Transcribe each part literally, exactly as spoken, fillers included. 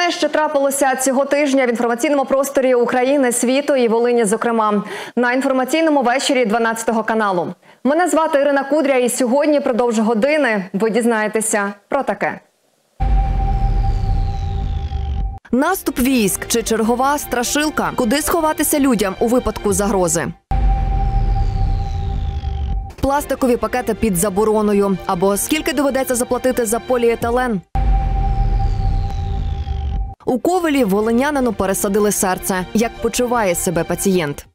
Головне, що трапилося цього тижня в інформаційному просторі України, світу і Волині, зокрема, на інформаційному вечорі дванадцятого каналу. Мене звати Ірина Кудря, і сьогодні продовж години ви дізнаєтеся про таке. Наступ військ чи чергова страшилка? Куди сховатися людям у випадку загрози? Пластикові пакети під забороною. Або скільки доведеться заплатити за поліетилен? У Ковелі волинянину пересадили серце. Як почуває себе пацієнт?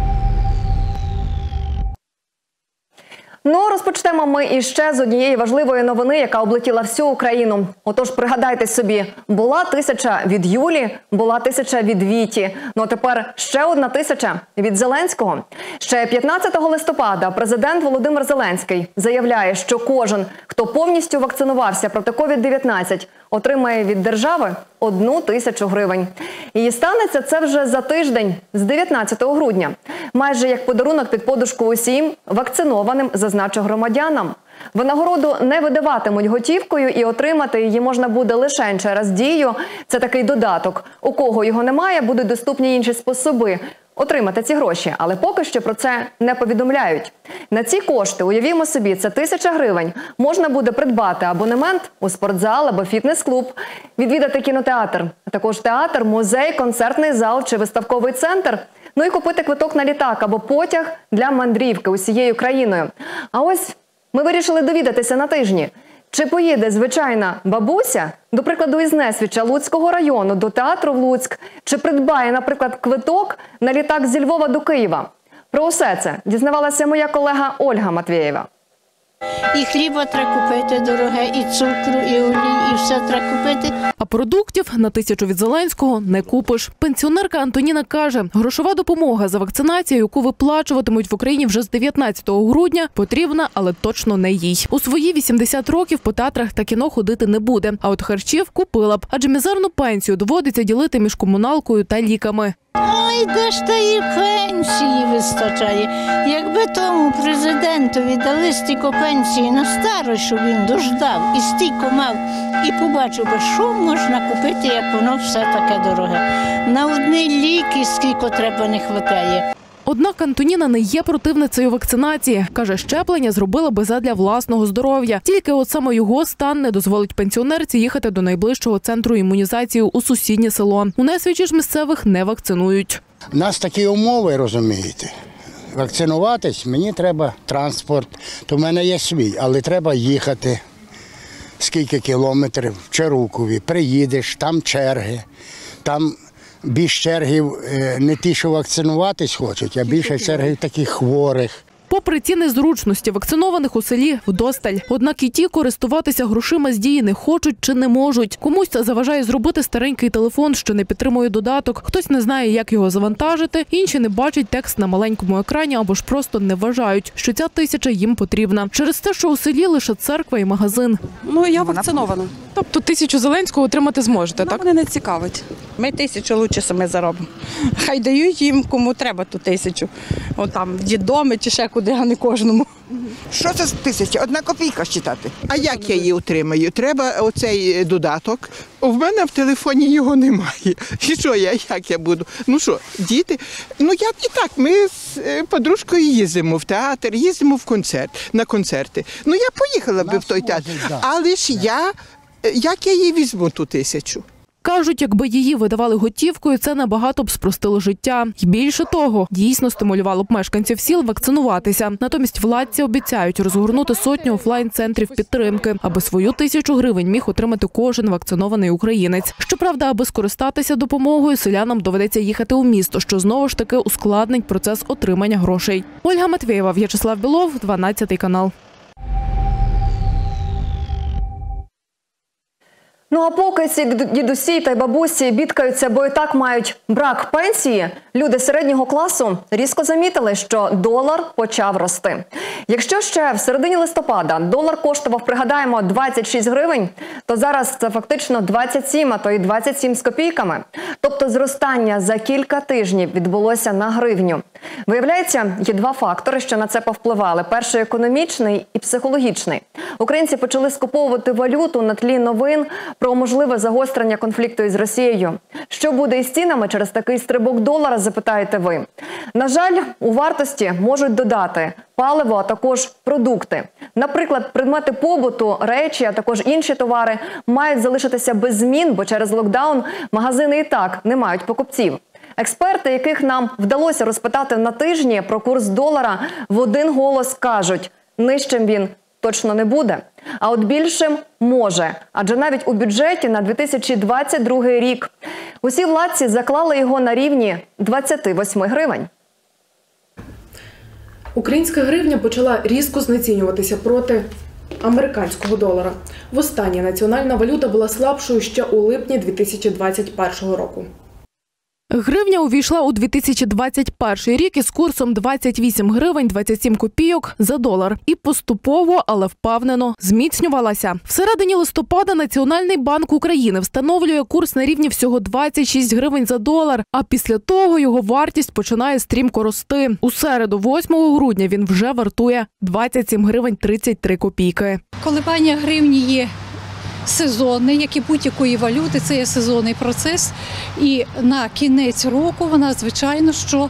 Ну, розпочнемо ми іще з однієї важливої новини, яка облетіла всю Україну. Отож, пригадайте собі, була тисяча від Юлі, була тисяча від Віті. Ну а тепер ще одна тисяча від Зеленського. Ще п'ятнадцятого листопада президент Володимир Зеленський заявляє, що кожен, хто повністю вакцинувався проти ковід дев'ятнадцять, отримає від держави одну тисячу гривень. І станеться це вже за тиждень, з дев'ятнадцятого грудня. Майже як подарунок під подушку усім вакцинованим, зазначив громадянам. Винагороду не видаватимуть готівкою і отримати її можна буде лише через Дію. Це такий додаток. У кого його немає, будуть доступні інші способи отримати ці гроші, але поки що про це не повідомляють. На ці кошти, уявімо собі, це тисяча гривень, можна буде придбати абонемент у спортзал або фітнес-клуб, відвідати кінотеатр, а також театр, музей, концертний зал чи виставковий центр, ну і купити квиток на літак або потяг для мандрівки усією країною. А ось ми вирішили довідатися на тижні, чи поїде звичайна бабуся, до прикладу, із Несвіча Луцького району до театру в Луцьк, чи придбає, наприклад, квиток на літак зі Львова до Києва. Про усе це дізнавалася моя колега Ольга Матвєєва. І хліба треба купити дороге, і цукру, і олій, і все треба купити. А продуктів на тисячу від Зеленського не купиш. Пенсіонерка Антоніна каже, грошова допомога за вакцинацію, яку виплачуватимуть в Україні вже з дев'ятнадцятого грудня, потрібна, але точно не їй. У свої вісімдесят років по театрах та кіно ходити не буде, а от харчів купила б, адже мізерну пенсію доводиться ділити між комуналкою та ліками. Ой, де ж та і пенсії вистачає. Якби тому президентові дали стільки пенсії на старость, щоб він дождав і стільки мав, і побачив би, що можна купити, як воно все таке дороге. На одні ліки скільки треба не вистачає. Однак Антоніна не є противницею вакцинації. Каже, щеплення зробила би задля власного здоров'я. Тільки от саме його стан не дозволить пенсіонерці їхати до найближчого центру імунізації у сусіднє село. У Несвічі ж місцевих не вакцинують. У нас такі умови, розумієте. Вакцинуватись, мені треба транспорт, то в мене є свій, але треба їхати. Скільки кілометрів, в Чарукові, приїдеш, там черги, там більш чергів не ті, що вакцинуватись хочуть, а більше чергів таких хворих. Попри ті незручності, вакцинованих у селі вдосталь. Однак і ті користуватися грошима з Дії не хочуть чи не можуть. Комусь це заважає зробити старенький телефон, що не підтримує додаток. Хтось не знає, як його завантажити, інші не бачать текст на маленькому екрані або ж просто не вважають, що ця тисяча їм потрібна. Через те, що у селі лише церква і магазин. Ну, я вакцинована. Тобто тисячу Зеленського отримати зможете, так? Мене не цікавить. Ми тисячу лучше самі заробимо. Хай дають їм, кому треба ту тисячу. От там, в дідоми чи ще куди, а не кожному. Що це тисяча? Одна копійка считати. А як я її отримаю? Треба оцей додаток. У мене в телефоні його немає. І що я, як я буду? Ну що, діти? Ну я і так, ми з подружкою їздимо в театр, їздимо в концерт, на концерти. Ну я поїхала би в той театр. Але ж я, як я її візьму ту тисячу? Кажуть, якби її видавали готівкою, це набагато б спростило життя. І більше того, дійсно стимулювало б мешканців сіл вакцинуватися. Натомість владці обіцяють розгорнути сотню офлайн-центрів підтримки, аби свою тисячу гривень міг отримати кожен вакцинований українець. Щоправда, аби скористатися допомогою, селянам доведеться їхати у місто, що знову ж таки ускладнить процес отримання грошей. Ольга Матвєєва, В'ячеслав Білов, дванадцятий канал. Ну а поки ці дідусі та й бабусі бідкаються, бо і так мають брак пенсії, люди середнього класу різко замітили, що долар почав рости. Якщо ще в середині листопада долар коштував, пригадаємо, двадцять шість гривень, то зараз це фактично двадцять сім, а то й двадцять сім з копійками. Тобто зростання за кілька тижнів відбулося на гривню. Виявляється, є два фактори, що на це повпливали. Перший – економічний і психологічний. Українці почали скуповувати валюту на тлі новин про можливе загострення конфлікту із Росією. Що буде із цінами через такий стрибок долара, запитаєте ви. На жаль, у вартості можуть додати паливо, а також продукти. Наприклад, предмети побуту, речі, а також інші товари мають залишитися без змін, бо через локдаун магазини і так не мають покупців. Експерти, яких нам вдалося розпитати на тижні про курс долара, в один голос кажуть – нижчим він точно не буде. А от більшим може, адже навіть у бюджеті на дві тисячі двадцять другий рік усі владці заклали його на рівні двадцяти восьми гривень. Українська гривня почала різко знецінюватися проти американського долара. Востаннє національна валюта була слабшою ще у липні дві тисячі двадцять першого року. Гривня увійшла у дві тисячі двадцять перший рік із курсом двадцять вісім гривень двадцять сім копійок за долар. І поступово, але впевнено, зміцнювалася. Всередині листопада Національний банк України встановлює курс на рівні всього двадцять шість гривень за долар, а після того його вартість починає стрімко рости. У середу, восьмого грудня, він вже вартує двадцять сім гривень тридцять три копійки. Коливання гривні є сезонний, як і будь-якої валюти, це є сезонний процес. І на кінець року вона, звичайно, що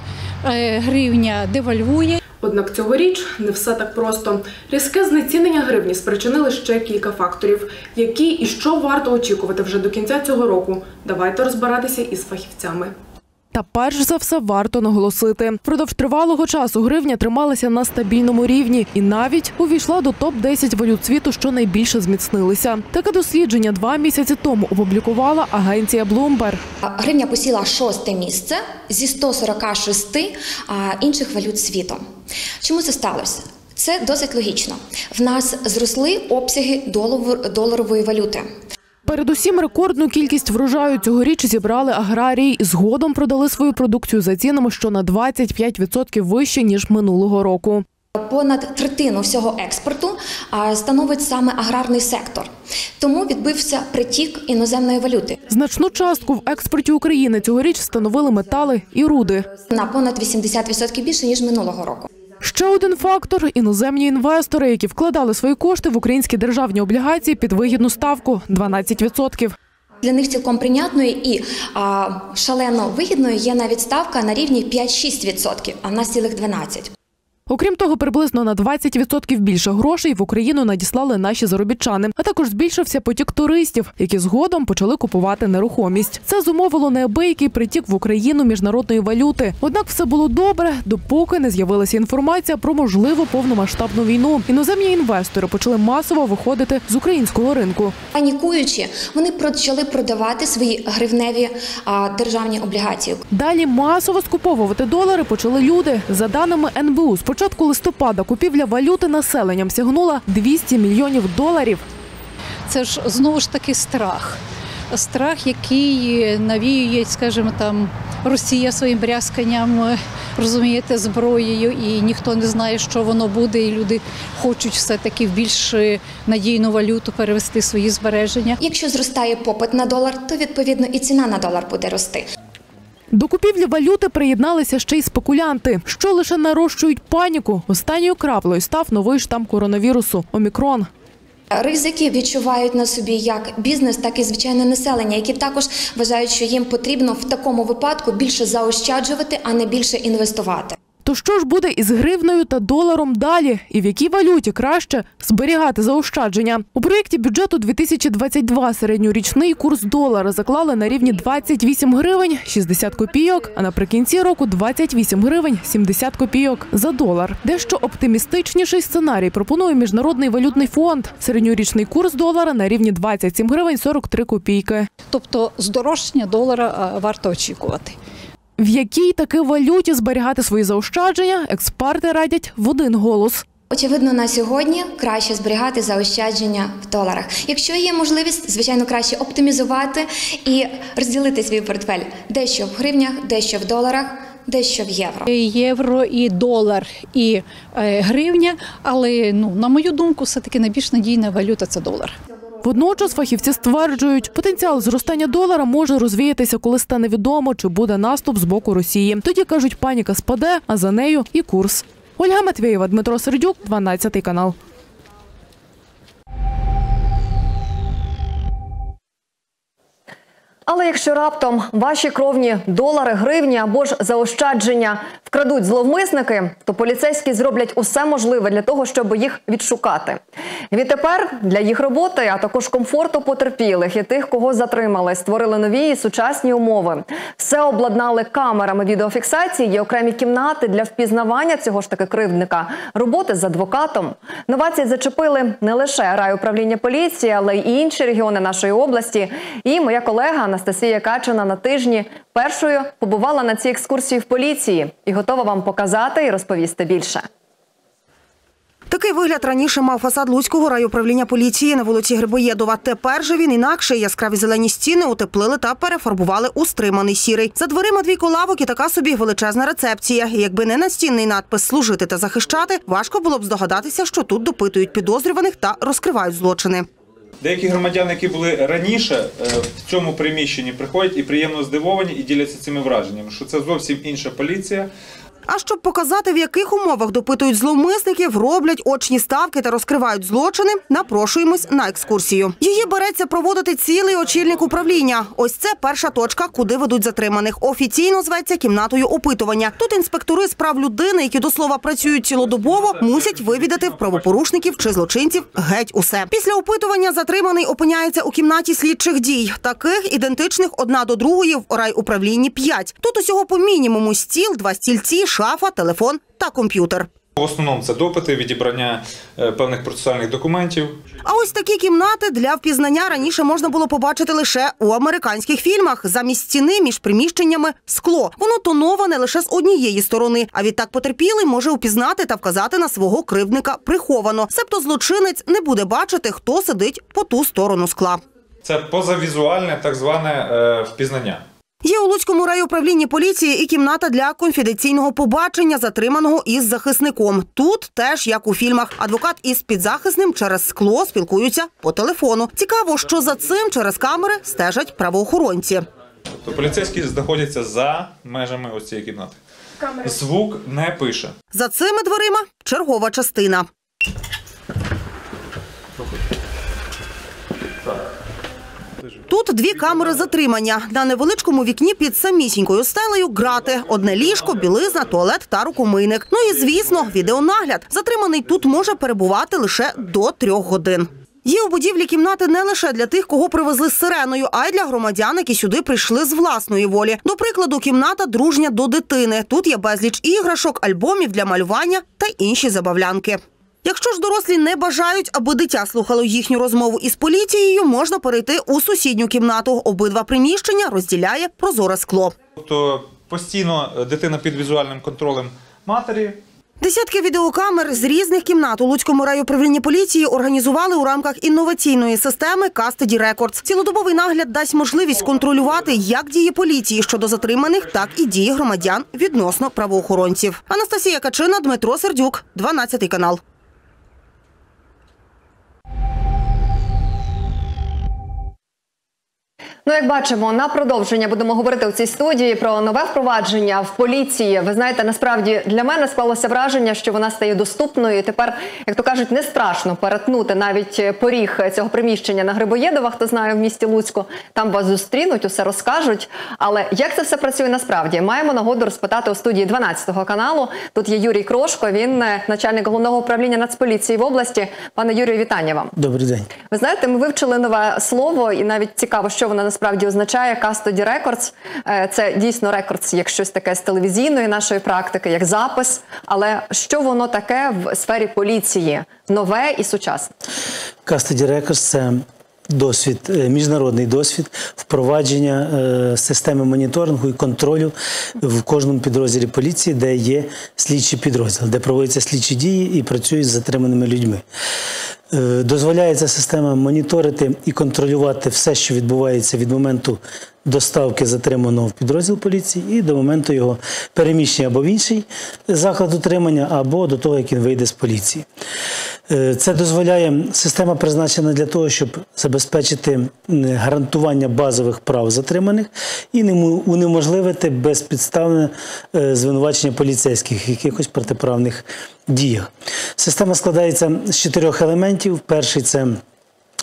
гривня девальвує. Однак цьогоріч не все так просто. Різке знецінення гривні спричинили ще кілька факторів. Які і що варто очікувати вже до кінця цього року? Давайте розбиратися із фахівцями. Та перш за все варто наголосити. Впродовж тривалого часу гривня трималася на стабільному рівні і навіть увійшла до топ десять валют світу, що найбільше зміцнилися. Таке дослідження два місяці тому опублікувала агенція Bloomberg. Гривня посіла шосте місце зі ста сорока шести інших валют світу. Чому це сталося? Це досить логічно. В нас зросли обсяги доларової валюти. Передусім, рекордну кількість врожаю цьогоріч зібрали аграрії і згодом продали свою продукцію за цінами, що на двадцять п'ять відсотків вище, ніж минулого року. Понад третину всього експорту становить саме аграрний сектор. Тому відбився притік іноземної валюти. Значну частку в експорті України цьогоріч становили метали і руди. На понад вісімдесят відсотків більше, ніж минулого року. Ще один фактор – іноземні інвестори, які вкладали свої кошти в українські державні облігації під вигідну ставку – дванадцять відсотків. Для них цілком прийнятною і а, шалено вигідною є навіть ставка на рівні п'ять-шість відсотків, а в нас цілих дванадцять відсотків. Окрім того, приблизно на двадцять відсотків більше грошей в Україну надіслали наші заробітчани, а також збільшився потік туристів, які згодом почали купувати нерухомість. Це зумовило неабиякий притік в Україну міжнародної валюти. Однак все було добре, допоки не з'явилася інформація про можливу повномасштабну війну. Іноземні інвестори почали масово виходити з українського ринку. Панікуючи, вони почали продавати свої гривневі а, державні облігації. Далі масово скуповувати долари почали люди. За даними ен бе у, з початку листопада купівля валюти населенням сягнула двісті мільйонів доларів. Це ж знову ж таки страх. Страх, який навіює, скажімо, там, Росія своїм брязканням, розумієте, зброєю, і ніхто не знає, що воно буде, і люди хочуть все-таки в більш надійну валюту перевести свої збереження. Якщо зростає попит на долар, то, відповідно, і ціна на долар буде рости. До купівлі валюти приєдналися ще й спекулянти, що лише нарощують паніку. Останньою краплею став новий штам коронавірусу – Омікрон. Ризики відчувають на собі як бізнес, так і звичайне населення, які також вважають, що їм потрібно в такому випадку більше заощаджувати, а не більше інвестувати. То що ж буде із гривнею та доларом далі? І в якій валюті краще зберігати заощадження? У проєкті бюджету дві тисячі двадцять два середньорічний курс долара заклали на рівні двадцять вісім гривень шістдесят копійок, а наприкінці року двадцять вісім гривень сімдесят копійок за долар. Дещо оптимістичніший сценарій пропонує Міжнародний валютний фонд. Середньорічний курс долара на рівні двадцять сім гривень сорок три копійки. Тобто здорожчання долара варто очікувати. В якій таки валюті зберігати свої заощадження, експерти радять в один голос. Очевидно, на сьогодні краще зберігати заощадження в доларах. Якщо є можливість, звичайно, краще оптимізувати і розділити свій портфель дещо в гривнях, дещо в доларах, дещо в євро. Євро і долар, і е, гривня, але, ну, на мою думку, все-таки найбільш надійна валюта – це долар. Водночас фахівці стверджують, потенціал зростання долара може розвіятися, коли стане відомо, чи буде наступ з боку Росії. Тоді, кажуть, паніка спаде, а за нею і курс. Ольга Матвєєва, Дмитро Сердюк, дванадцятий канал. Але якщо раптом ваші кровні долари, гривні або ж заощадження вкрадуть зловмисники, то поліцейські зроблять усе можливе для того, щоб їх відшукати. Відтепер для їх роботи, а також комфорту потерпілих і тих, кого затримали, створили нові і сучасні умови. Все обладнали камерами відеофіксації, є окремі кімнати для впізнавання цього ж таки кривдника, роботи з адвокатом. Новації зачепили не лише райуправління поліції, але й інші регіони нашої області. І моя колега Анастасія Качина на тижні першою побувала на цій екскурсії в поліції і готова вам показати і розповісти більше. Такий вигляд раніше мав фасад Луцького райуправління поліції на вулиці Грибоєдова. Тепер же він інакший. Яскраві зелені стіни утеплили та перефарбували у стриманий сірий. За дверима двійко лавок і така собі величезна рецепція. І якби не настінний надпис «Служити та захищати», важко було б здогадатися, що тут допитують підозрюваних та розкривають злочини. Деякі громадяни, які були раніше в цьому приміщенні, приходять і приємно здивовані і діляться цими враженнями, що це зовсім інша поліція. А щоб показати, в яких умовах допитують зловмисників, роблять очні ставки та розкривають злочини, напрошуємось на екскурсію. Її береться проводити цілий очільник управління. Ось це перша точка, куди ведуть затриманих. Офіційно зветься кімнатою опитування. Тут інспектори з прав людини, які до слова працюють цілодобово, мусять вивідати в правопорушників чи злочинців геть усе. Після опитування затриманий опиняється у кімнаті слідчих дій. Таких ідентичних одна до другої в райуправлінні п'ять. Тут усього по мінімуму: стіл, два стільці, шафа, телефон та комп'ютер. В основному це допити, відібрання певних процесуальних документів. А ось такі кімнати для впізнання раніше можна було побачити лише у американських фільмах. Замість стіни між приміщеннями – скло. Воно тоноване лише з однієї сторони. А відтак потерпілий може упізнати та вказати на свого кривдника приховано. Себто злочинець не буде бачити, хто сидить по ту сторону скла. Це позавізуальне так зване е, впізнання. Є у Луцькому райуправлінні поліції і кімната для конфіденційного побачення затриманого із захисником. Тут теж, як у фільмах, адвокат із підзахисним через скло спілкуються по телефону. Цікаво, що за цим через камери стежать правоохоронці. Тобто поліцейські знаходяться за межами ось цієї кімнати. Звук не пише. За цими дверима чергова частина. Тут дві камери затримання. На невеличкому вікні під самісінькою стелею грати. Одне ліжко, білизна, туалет та рукомийник. Ну і, звісно, відеонагляд. Затриманий тут може перебувати лише до трьох годин. Є у будівлі кімнати не лише для тих, кого привезли з сиреною, а й для громадян, які сюди прийшли з власної волі. До прикладу, кімната дружня до дитини. Тут є безліч іграшок, альбомів для малювання та інші забавлянки. Якщо ж дорослі не бажають, аби дитя слухало їхню розмову із поліцією, можна перейти у сусідню кімнату. Обидва приміщення розділяє прозоре скло. Тобто постійно дитина під візуальним контролем матері. Десятки відеокамер з різних кімнат у Луцькому райуправлінні поліції організували у рамках інноваційної системи Custody Records. Цілодобовий нагляд дасть можливість контролювати як дії поліції щодо затриманих, так і дії громадян відносно правоохоронців. Анастасія Качина, Дмитро Сердюк, дванадцятий канал. Ну, як бачимо, на продовження будемо говорити у цій студії про нове впровадження в поліції. Ви знаєте, насправді для мене склалося враження, що вона стає доступною. І тепер, як то кажуть, не страшно перетнути навіть поріг цього приміщення на Грибоєдова, хто знає, в місті Луцьку. Там вас зустрінуть, усе розкажуть. Але як це все працює насправді? Маємо нагоду розпитати у студії дванадцятого каналу. Тут є Юрій Крошко, він начальник головного управління Нацполіції в області. Пане Юрію, вітання вам. Добрий день. Ви знаєте, ми вивчили нове слово, і навіть цікаво, що воно насправді означає. Custody Records. Це дійсно рекордс, як щось таке з телевізійної нашої практики, як запис. Але що воно таке в сфері поліції? Нове і сучасне? Custody Records – це досвід, міжнародний досвід впровадження е, системи моніторингу і контролю в кожному підрозділі поліції, де є слідчі підрозділи, де проводяться слідчі дії і працюють з затриманими людьми. Е, дозволяє ця система моніторити і контролювати все, що відбувається від моменту доставки затриманого в підрозділ поліції і до моменту його переміщення або в інший заклад утримання, або до того, як він вийде з поліції. Це дозволяє, система призначена для того, щоб забезпечити гарантування базових прав затриманих і унеможливити безпідставне звинувачення поліцейських в якихось протиправних діях. Система складається з чотирьох елементів. Перший – це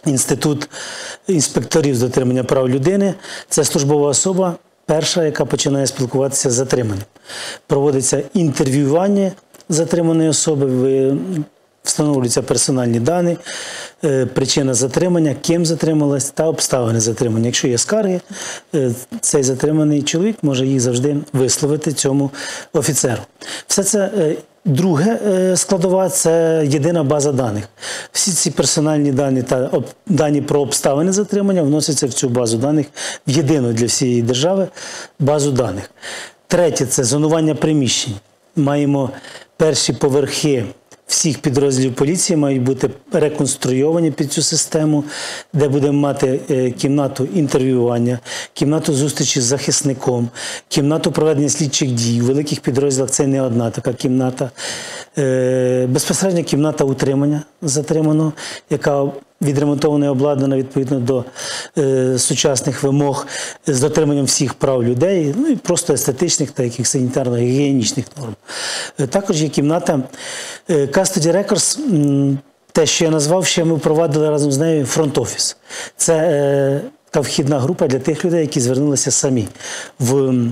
інститут інспекторів з дотримання прав людини. Це службова особа, перша, яка починає спілкуватися з затриманим. Проводиться інтерв'ювання затриманої особи, встановлюються персональні дані, причина затримання, ким затрималась та обставини затримання. Якщо є скарги, цей затриманий чоловік може їх завжди висловити цьому офіцеру. Все це друге складова – це єдина база даних. Всі ці персональні дані та дані про обставини затримання вносяться в цю базу даних, в єдину для всієї держави базу даних. Третє – це зонування приміщень. Маємо перші поверхи всіх підрозділів поліції мають бути реконструйовані під цю систему, де будемо мати кімнату інтерв'ювання, кімнату зустрічі з захисником, кімнату проведення слідчих дій. У великих підрозділах це не одна така кімната. Безпосередньо кімната утримання затриманого, яка відремонтована і обладнана відповідно до е, сучасних вимог з дотриманням всіх прав людей, ну і просто естетичних та яких санітарно-гігієнічних норм. Е, також є кімната е, Custody Records, м, те, що я назвав, ще ми впровадили разом з нею фронт-офіс. Це е, така вхідна група для тих людей, які звернулися самі в м,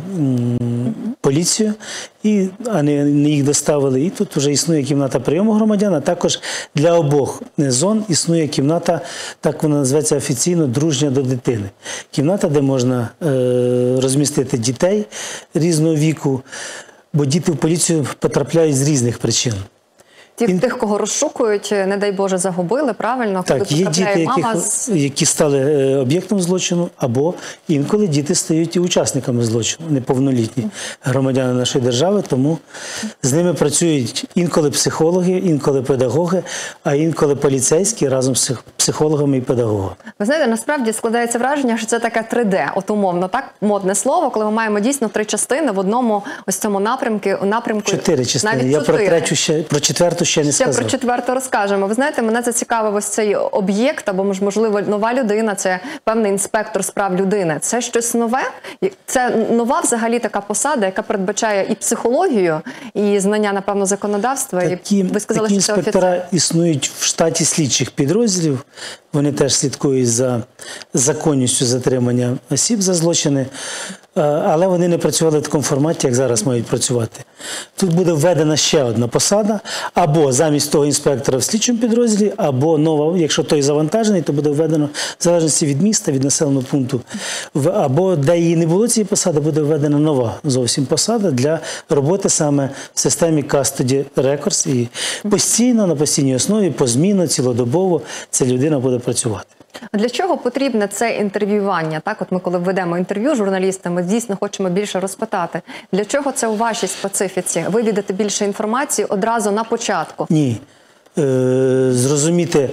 поліцію, і, а не, не їх доставили. І тут вже існує кімната прийому громадян, а також для обох зон існує кімната, так вона називається офіційно, дружня до дитини. Кімната, де можна е, розмістити дітей різного віку, бо діти в поліцію потрапляють з різних причин. Ті, тих, кого розшукують, не дай Боже, загубили, правильно? Коли так, є діти, яких, з... які стали об'єктом злочину, або інколи діти стають і учасниками злочину, неповнолітні громадяни нашої держави, тому з ними працюють інколи психологи, інколи педагоги, а інколи поліцейські разом з психологами і педагогами. Ви знаєте, насправді складається враження, що це таке три де, от умовно, так, модне слово, коли ми маємо дійсно три частини в одному ось цьому напрямку. напрямку чотири частини, я про третю ще, про четверту ще не сказав. Ще про четверту розкажемо. Ви знаєте, мене зацікавив ось цей об'єкт, або, можливо, нова людина, це певний інспектор з прав людини. Це щось нове? Це нова взагалі така посада, яка передбачає і психологію, і знання, напевно, законодавства. Такі, і ви сказали, такі що це інспектора офіцер. Існують в штаті слідчих підрозділів. Вони теж слідкують за законністю затримання осіб за злочини, але вони не працювали в такому форматі, як зараз мають працювати. Тут буде введена ще одна посада, або замість того інспектора в слідчому підрозділі, або нова, якщо той завантажений, то буде введено, в залежності від міста, від населеного пункту, або де її не було цієї посади, буде введена нова зовсім посада для роботи саме в системі Custody Records. І постійно, на постійній основі, позмінно, цілодобово ця людина буде працювати. Для чого потрібне це інтерв'ювання? Так, от ми коли ведемо інтерв'ю з журналістами, дійсно хочемо більше розпитати. Для чого це у вашій специфіці? Вивідати більше інформації одразу на початку? Ні. Е, зрозуміти,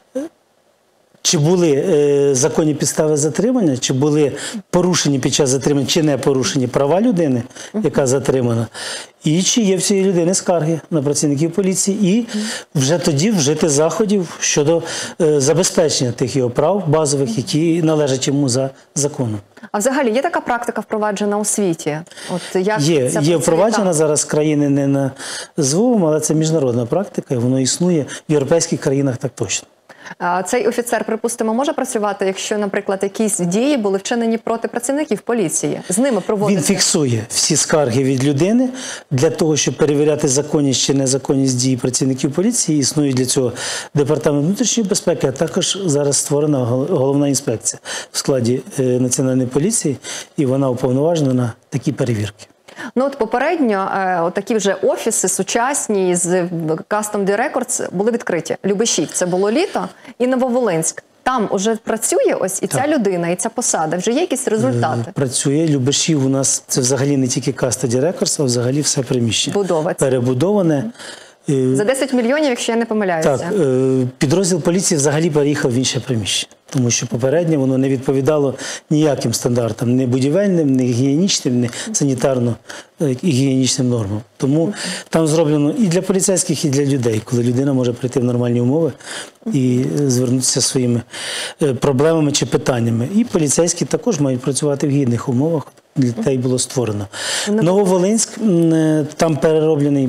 чи були е, законні підстави затримання, чи були порушені під час затримання, чи не порушені права людини, яка затримана, і чи є в цієї людини скарги на працівників поліції, і вже тоді вжити заходів щодо е, забезпечення тих його прав базових, які належать йому за законом. А взагалі є така практика впроваджена у світі? От як є, це є впроваджена зараз країни не назву, але це міжнародна практика, і воно існує в європейських країнах так точно. Цей офіцер, припустимо, може працювати, якщо, наприклад, якісь дії були вчинені проти працівників поліції? З ними проводити? Він фіксує всі скарги від людини для того, щоб перевіряти законність чи незаконність дій працівників поліції. Існує для цього Департамент внутрішньої безпеки, а також зараз створена головна інспекція в складі Національної поліції, і вона уповноважена на такі перевірки. Ну от попередньо е, такі вже офіси сучасні з Custody Records були відкриті. Любешів, це було літо, і Нововолинськ. Там уже працює ось і ця так. людина, і ця посада. Вже є якісь результати? Працює. Любешів у нас це взагалі не тільки Custody Records, а взагалі все приміщення. Будова. Перебудоване. За десять мільйонів, якщо я не помиляюся. Так, підрозділ поліції взагалі переїхав в інше приміщення, тому що попередньо воно не відповідало ніяким стандартам, ні будівельним, ні гігієнічним, ні санітарно-гігієнічним нормам. Тому там зроблено і для поліцейських, і для людей, коли людина може прийти в нормальні умови і звернутися своїми проблемами чи питаннями. І поліцейські також мають працювати в гідних умовах, для те й було створено. Нововолинськ, там перероблений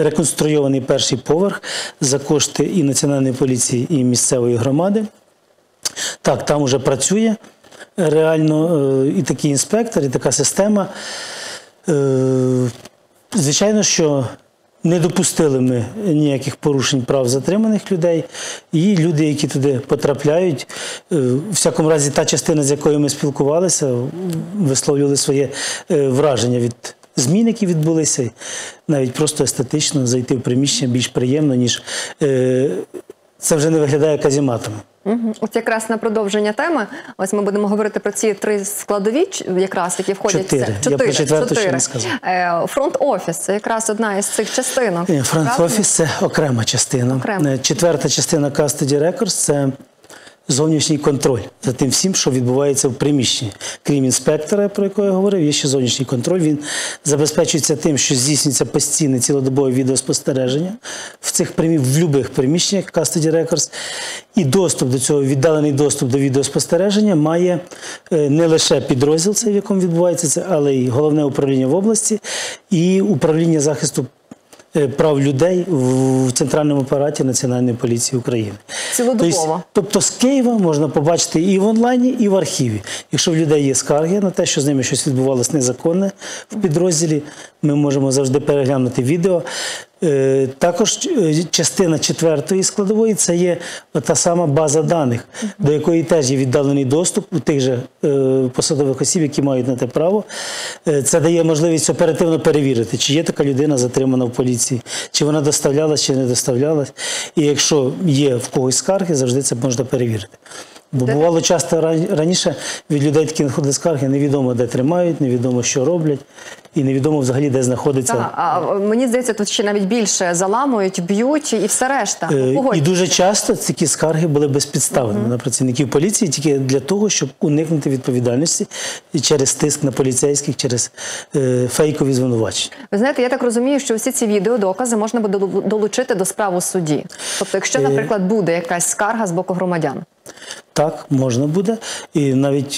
реконструйований перший поверх за кошти і Національної поліції, і місцевої громади. Так, там вже працює реально е, і такий інспектор, і така система. Е, Звичайно, що не допустили ми ніяких порушень прав затриманих людей. І люди, які туди потрапляють, е, в всякому разі та частина, з якою ми спілкувалися, висловлювали своє е, враження від змін, які відбулися. Навіть просто естетично зайти в приміщення більш приємно, ніж е, це вже не виглядає казематами. Угу. От якраз на продовження теми, ось ми будемо говорити про ці три складові, якраз, які входять в це. Чотири. Я про четверту ще не сказав. Фронт-офіс – це якраз одна із цих частинок. Фронт-офіс – це окрема частина. Окрема. Четверта частина Custody Records – це зовнішній контроль за тим всім, що відбувається в приміщенні. Крім інспектора, про якого я говорив, є ще зовнішній контроль. Він забезпечується тим, що здійснюється постійне цілодобове відеоспостереження в цих в будь-яких приміщеннях Custody Records. І доступ до цього, віддалений доступ до відеоспостереження має не лише підрозділ, цей, в якому відбувається це, але й головне управління в області і управління захисту прав людей в центральному апараті Національної поліції України. Цілодобово. Тобто, тобто з Києва можна побачити і в онлайні, і в архіві. Якщо в людей є скарги на те, що з ними щось відбувалося незаконне в підрозділі, ми можемо завжди переглянути відео. Також частина четвертої складової – це є та сама база даних, до якої теж є віддалений доступ у тих же посадових осіб, які мають на те право. Це дає можливість оперативно перевірити, чи є така людина затримана в поліції, чи вона доставлялась, чи не доставлялась. І якщо є в когось скарги, завжди це можна перевірити. Бо бувало часто раніше від людей такі надходили скарги, невідомо де тримають, невідомо що роблять і невідомо взагалі де знаходиться. Так, а мені здається, тут ще навіть більше заламують, б'ють і все решта. Е, і дуже часто такі скарги були безпідставними угу. на працівників поліції тільки для того, щоб уникнути відповідальності через тиск на поліцейських, через е, фейкові звинувачення. Ви знаєте, я так розумію, що всі ці відеодокази можна буде долучити до справи у суді. Тобто, якщо, наприклад, буде якась скарга з боку громадян. Так, можна буде. І навіть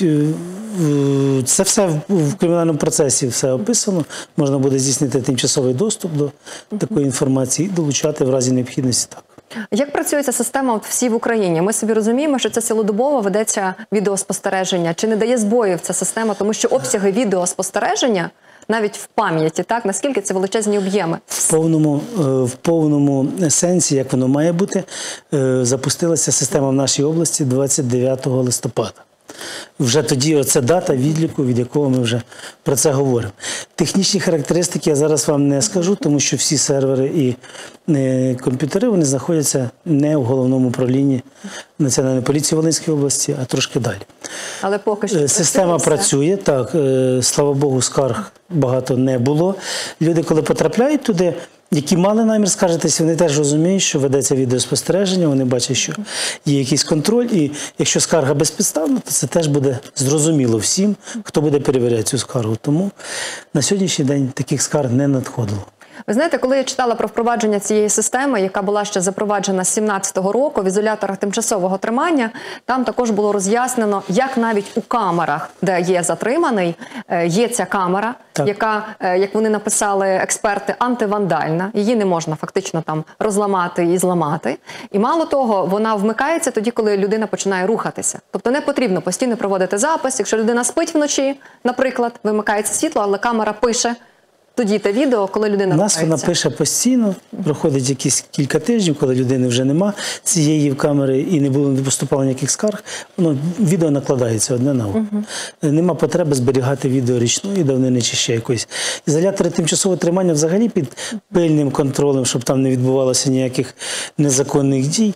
це все в кримінальному процесі все описано. Можна буде здійснити тимчасовий доступ до такої інформації і долучати в разі необхідності так. Як працює ця система от всі в Україні? Ми собі розуміємо, що це цілодобово ведеться відеоспостереження. Чи не дає збоїв ця система? Тому що обсяги відеоспостереження навіть в пам'яті, так? Наскільки це величезні об'єми? В повному, в повному сенсі, як воно має бути, запустилася система в нашій області двадцять дев'ятого листопада. Вже тоді оця дата відліку, від якого ми вже про це говоримо. Технічні характеристики я зараз вам не скажу, тому що всі сервери і комп'ютери, вони знаходяться не в головному управлінні Національної поліції Волинської області, а трошки далі. Але поки що система працює, так, слава Богу, скарг багато не було. Люди, коли потрапляють туди, які мали намір скаржитися, вони теж розуміють, що ведеться відеоспостереження, вони бачать, що є якийсь контроль, і якщо скарга безпідставна, то це теж буде зрозуміло всім, хто буде перевіряти цю скаргу. Тому на сьогоднішній день таких скарг не надходило. Ви знаєте, коли я читала про впровадження цієї системи, яка була ще запроваджена з сімнадцятого року в ізоляторах тимчасового тримання, там також було роз'яснено, як навіть у камерах, де є затриманий, є ця камера, так. яка, як вони написали експерти, антивандальна. Її не можна фактично там розламати і зламати. І мало того, вона вмикається тоді, коли людина починає рухатися. Тобто не потрібно постійно проводити запис. Якщо людина спить вночі, наприклад, вимикається світло, але камера пише, тоді те відео, коли людина рухається. У нас вона пише постійно, проходить якісь кілька тижнів, коли людини вже нема цієї камери і не було, не поступало ніяких скарг, воно, відео накладається одне на одне. Угу. Нема потреби зберігати відео річної давнини чи ще якоїсь. Ізолятори тимчасового тримання взагалі під пильним контролем, щоб там не відбувалося ніяких незаконних дій.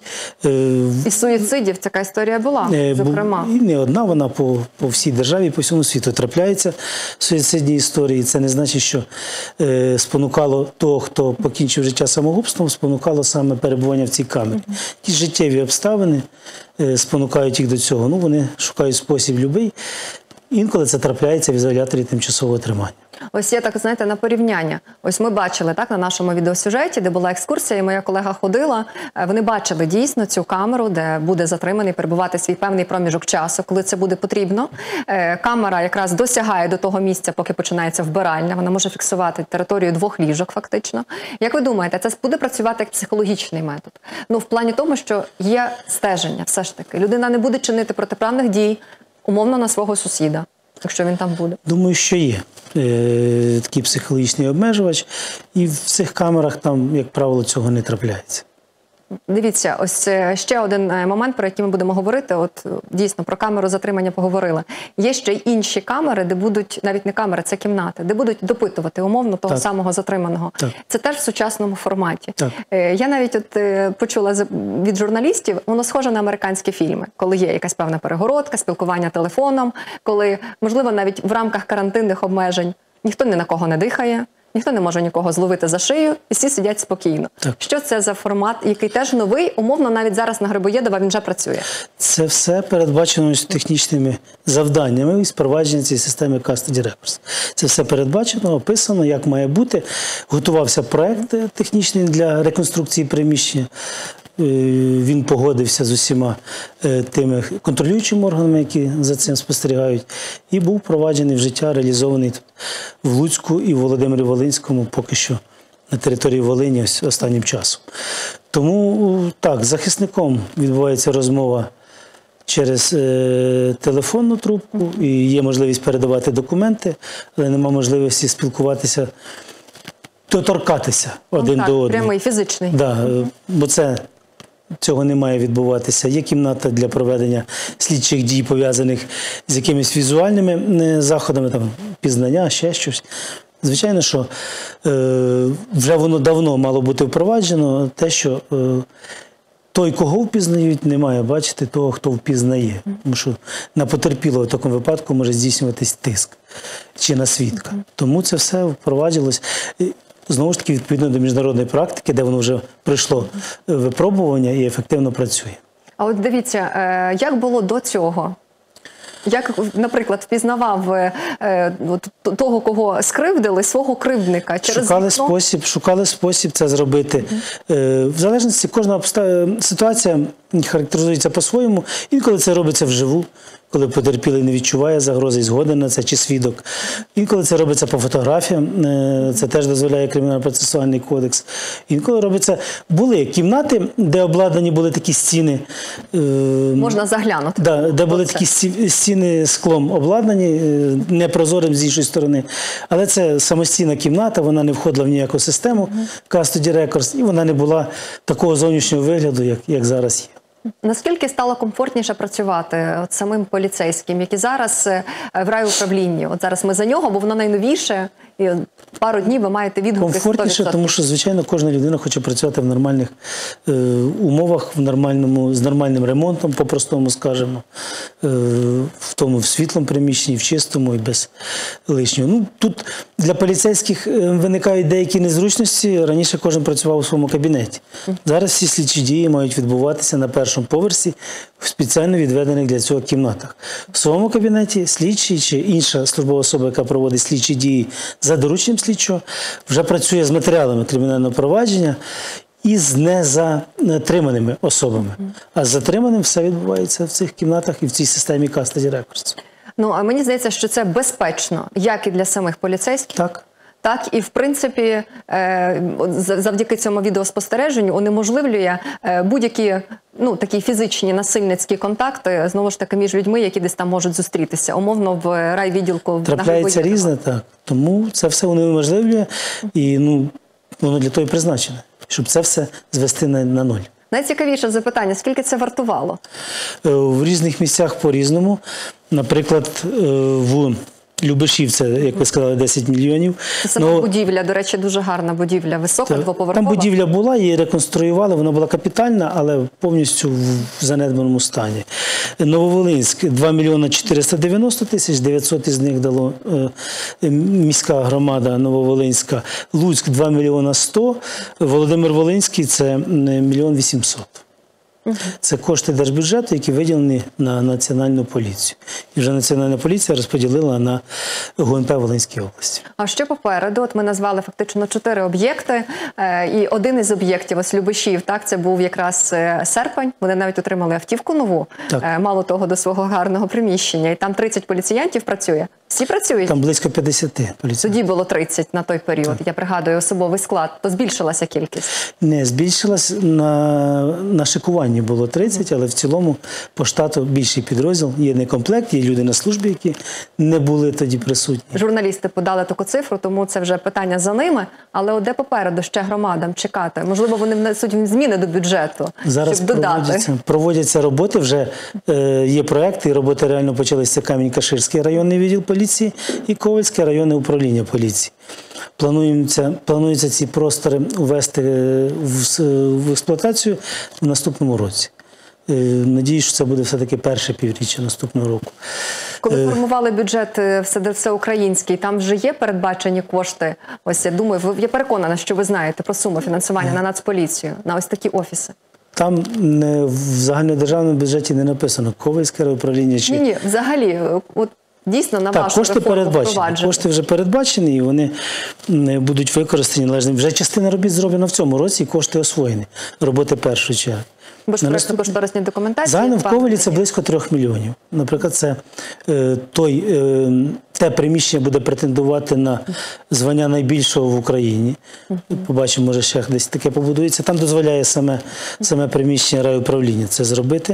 І суїцидів така історія була, зокрема. І не одна, вона по, по всій державі, по всьому світу трапляється суїцидні історії. Це не значить, що спонукало того, хто покінчив життя самогубством, спонукало саме перебування в цій камері. Якісь життєві обставини спонукають їх до цього. Ну, вони шукають спосіб любий, Інколи це трапляється в ізоляторі тимчасового тримання. Ось є так, знаєте, на порівняння. Ось ми бачили так на нашому відеосюжеті, де була екскурсія, і моя колега ходила. Вони бачили дійсно цю камеру, де буде затриманий перебувати свій певний проміжок часу, коли це буде потрібно. Камера якраз досягає до того місця, поки починається вбиральня. Вона може фіксувати територію двох ліжок, фактично. Як ви думаєте, це буде працювати як психологічний метод? Ну, в плані тому, що є стеження, все ж таки. Людина не буде чинити протиправних дій, умовно, на свого сусіда, якщо він там буде. Думаю, що є е, такий психологічний обмежувач, і в цих камерах там, як правило, цього не трапляється. Дивіться, ось ще один момент, про який ми будемо говорити. От дійсно про камеру затримання поговорили. Є ще й інші камери, де будуть, навіть не камери, це кімнати, де будуть допитувати умовно того так. самого затриманого. Так. Це теж в сучасному форматі. Так. Я навіть от почула від журналістів, воно схоже на американські фільми, коли є якась певна перегородка, спілкування телефоном, коли, можливо, навіть в рамках карантинних обмежень ніхто ні на кого не дихає, ніхто не може нікого зловити за шию, і всі сидять спокійно. Так. Що це за формат, який теж новий, умовно, навіть зараз на Грибоєдова він вже працює? Це все передбачено технічними завданнями і впровадження цієї системи Custody Records. Це все передбачено, описано, як має бути. Готувався проєкт технічний для реконструкції приміщення. Він погодився з усіма тими контролюючими органами, які за цим спостерігають, і був впроваджений в життя, реалізований тут в Луцьку і в Володимирі-Волинському, поки що на території Волині ось останнім часом. Тому так, з захисником відбувається розмова через е, телефонну трубку, і є можливість передавати документи, але немає можливості спілкуватися, доторкатися один ну, так, до одного. Прямий, фізичний. Да, бо це, цього не має відбуватися. Є кімната для проведення слідчих дій, пов'язаних з якимись візуальними заходами, там, пізнання, ще щось. Звичайно, що е, вже воно давно мало бути впроваджено, те, що е, той, кого впізнають, не має бачити того, хто впізнає. Тому що на потерпілого в такому випадку може здійснюватись тиск чи на свідка. Тому це все впроваджилось. Знову ж таки, відповідно до міжнародної практики, де воно вже пройшло випробування і ефективно працює. А от дивіться, як було до цього? Як, наприклад, впізнавав е, от, того, кого скривдили, свого кривдника? Через шукали, вікно? спосіб, шукали спосіб це зробити. Mm-hmm. Е, в залежності, кожна обста... ситуація характеризується по-своєму. Інколи це робиться вживу, коли потерпілий не відчуває загрози і згоден на це, чи свідок. Інколи це робиться по фотографіям, е, це теж дозволяє Кримінально-процесуальний кодекс. Інколи робиться... Були кімнати, де обладнані були такі стіни. Е, Можна заглянути. Да, де були такі стіни склом обладнані, непрозорим з іншої сторони. Але це самостійна кімната, вона не входила в ніяку систему Custody Records, і вона не була такого зовнішнього вигляду, як, як зараз є. Наскільки стало комфортніше працювати от самим поліцейським, які зараз в райуправлінні? От зараз ми за нього, бо воно найновіше, і пару днів ви маєте відгуки сто відсотків. Комфортніше, тому що, звичайно, кожна людина хоче працювати в нормальних е, умовах, в нормальному, з нормальним ремонтом, по-простому скажемо, е, в тому в світлому приміщенні, в чистому і без лишнього. Ну, тут для поліцейських виникають деякі незручності. Раніше кожен працював у своєму кабінеті. Зараз всі слідчі дії мають відбуватися на першому поверсі в спеціально відведених для цього кімнатах. В своєму кабінеті слідчий чи інша службова особа, яка проводить слідчі дії за дорученням слідчого, вже працює з матеріалами кримінального провадження і з незатриманими особами. А з затриманим все відбувається в цих кімнатах і в цій системі Custody Records. Ну, а мені здається, що це безпечно, як і для самих поліцейських. Так. Так, і в принципі завдяки цьому відеоспостереженню унеможливлює будь-які ну, такі фізичні насильницькі контакти, знову ж таки, між людьми, які десь там можуть зустрітися, умовно в райвідділку на Грибоєдова. Трапляється різне, так. Тому це все унеможливлює і ну, воно для того і призначене, щоб це все звести на, на нуль. Найцікавіше запитання, скільки це вартувало? В різних місцях по-різному. Наприклад, в Любешівці, як ви сказали, десять мільйонів. Це сама Но... будівля, до речі, дуже гарна будівля, висока, так, двоповерхова. Там будівля була, її реконструювали, вона була капітальна, але повністю в занедбаному стані. Нововолинськ – два мільйони чотириста дев'яносто тисяч, дев'ятсот із них дало е, міська громада Нововолинська. Луцьк – два мільйони сто, Володимир-Волинський – це мільйон вісімсот. Це кошти держбюджету, які виділені на Національну поліцію. І вже Національна поліція розподілила на Г У Н П Волинській області. А що попереду? От ми назвали фактично чотири об'єкти. Е, і один із об'єктів, ось Любешів, так, це був якраз е, серпень. Вони навіть отримали автівку нову, е, мало того, до свого гарного приміщення. І там тридцять поліціянтів працює. Всі працюють? Там близько п'ятдесят поліціянтів. Тоді було тридцять на той період. Так. Я пригадую, особовий склад. То збільшилася кількість? Не, збільшилась. На, на шикуванні було тридцять, але в цілому по штату більший підрозділ. Є некомплект, є люди на службі, які не були тоді присутні. Журналісти подали таку цифру, тому це вже питання за ними. Але от де попереду ще громадам чекати? Можливо, вони внесуть зміни до бюджету, зараз щоб додати? Проводяться, проводяться роботи, вже е, є проекти, і роботи реально почалися. Камінь-Каширський районний відділ поліції і Ковальське районне управління поліції. Планується, планується ці простори ввести в, в експлуатацію в наступному році. Е, надіюсь, що це буде все-таки перше півріччя наступного року. Коли формували бюджет всеукраїнський, там вже є передбачені кошти? Ось я думаю, ви, я переконана, що ви знаєте про суму фінансування на Нацполіцію, на ось такі офіси. Там не, в загальнодержавному бюджеті не написано Ковальське управління чи... Ні, ні, взагалі, от дійсно на так, вашу кошти реформу передбачені. впроваджені. Кошти вже передбачені і вони будуть використані належним. Вже частина робіт зроблена в цьому році і кошти освоєні. Роботи першої черги. Бо ж проєктно кошторисні документації. Загально в Ковалі це близько трьох мільйонів. Наприклад, це е, той, е, те приміщення буде претендувати на звання найбільшого в Україні. Побачимо, може ще десь таке побудується. Там дозволяє саме, саме приміщення райуправління це зробити.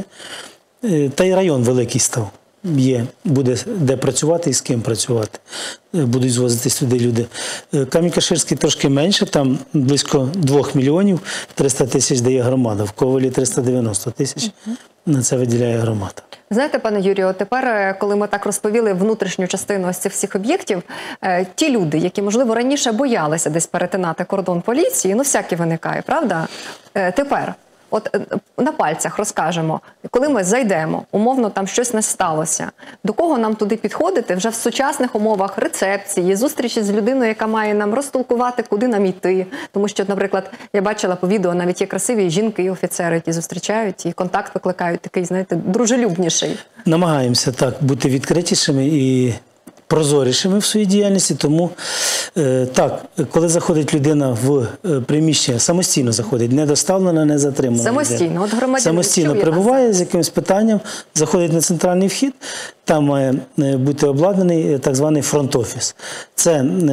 Е, та й район великий став. Є, буде де працювати і з ким працювати. Будуть звозитись туди люди. Камінь-Каширський трошки менше, там близько двох мільйонів триста тисяч дає громада. В Ковалі триста дев'яносто тисяч на це виділяє громада. Знаєте, пане Юрію, тепер, коли ми так розповіли внутрішню частину ось цих всіх об'єктів, ті люди, які, можливо, раніше боялися десь перетинати кордон поліції, ну, всяке виникає, правда? Тепер, от на пальцях розкажемо, коли ми зайдемо, умовно там щось не сталося, до кого нам туди підходити вже в сучасних умовах рецепції, зустрічі з людиною, яка має нам розтолкувати, куди нам йти. Тому що, наприклад, я бачила по відео, навіть є красиві жінки, офіцери, які зустрічають і контакт викликають такий, знаєте, дружелюбніший. Намагаємося так бути відкритішими і прозорішими в своїй діяльності, тому е, так, коли заходить людина в е, приміщення, самостійно заходить, не доставлена, не затримана. Самостійно, от громадянин. Самостійно прибуває з якимось питанням, заходить на центральний вхід, там має бути обладнаний так званий фронт-офіс. Це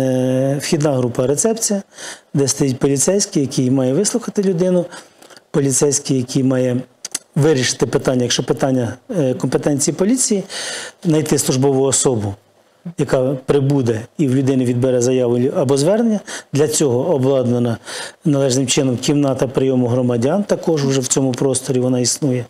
е, вхідна група рецепція, де стоїть поліцейський, який має вислухати людину, поліцейський, який має вирішити питання, якщо питання е, компетенції поліції, знайти службову особу, яка прибуде і в людини відбере заяву або звернення. Для цього обладнана належним чином кімната прийому громадян, також вже в цьому просторі вона існує.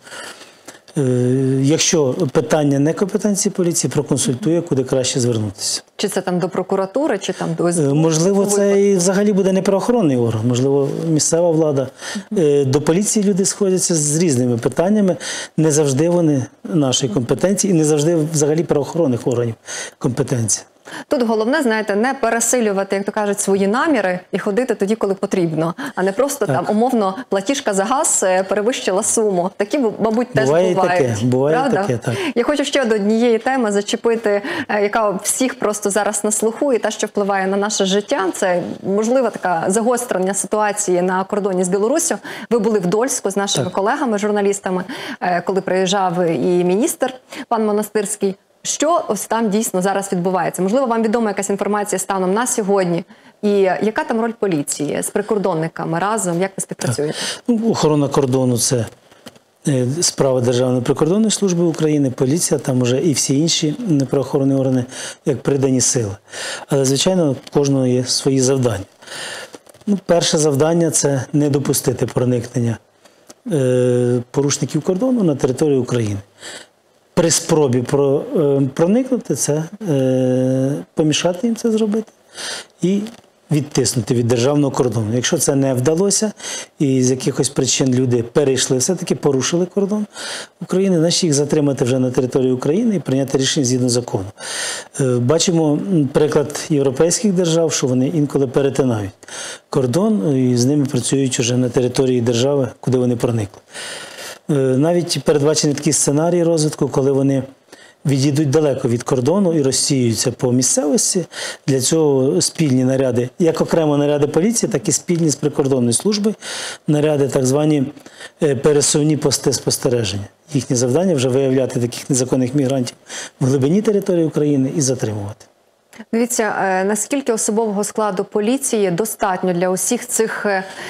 Якщо питання не компетенції поліції, проконсультує, куди краще звернутися. Чи це там до прокуратури, чи там до ес бе у? Можливо, це і взагалі буде не правоохоронний орган, можливо, місцева влада. До поліції люди сходяться з різними питаннями, не завжди вони нашої компетенції і не завжди взагалі правоохоронних органів компетенції. Тут головне, знаєте, не пересилювати, як то кажуть, свої наміри і ходити тоді, коли потрібно, а не просто так. Там умовно платіжка за газ перевищила суму. Такі, мабуть, теж буває бувають. Таке, буває правда? таке, так. Я хочу ще до однієї теми зачепити, яка всіх просто зараз на слуху і та, що впливає на наше життя. Це, можливо, така загострення ситуації на кордоні з Білоруссю. Ви були в Дольську з нашими так. колегами, журналістами, коли приїжджав і міністр пан Монастирський. Що ось там дійсно зараз відбувається? Можливо, вам відома якась інформація станом на сьогодні? І яка там роль поліції з прикордонниками разом? Як ви співпрацюєте? Ну, охорона кордону – це справа Державної прикордонної служби України, поліція, там вже і всі інші правоохоронні органи, як придані сили. Але, звичайно, у кожного є свої завдання. Ну, перше завдання – це не допустити проникнення е, порушників кордону на територію України. При спробі про, е, проникнути, це е, помішати їм це зробити і відтиснути від державного кордону. Якщо це не вдалося і з якихось причин люди перейшли, все-таки порушили кордон України, значить їх затримати вже на території України і прийняти рішення згідно закону. Е, бачимо приклад європейських держав, що вони інколи перетинають кордон і з ними працюють вже на території держави, куди вони проникли. Навіть передбачений такий сценарій розвитку, коли вони відійдуть далеко від кордону і розсіюються по місцевості. Для цього спільні наряди, як окремо наряди поліції, так і спільні з прикордонної служби, наряди так звані пересувні пости спостереження. Їхнє завдання вже виявляти таких незаконних мігрантів в глибині території України і затримувати. Дивіться, наскільки особового складу поліції достатньо для усіх цих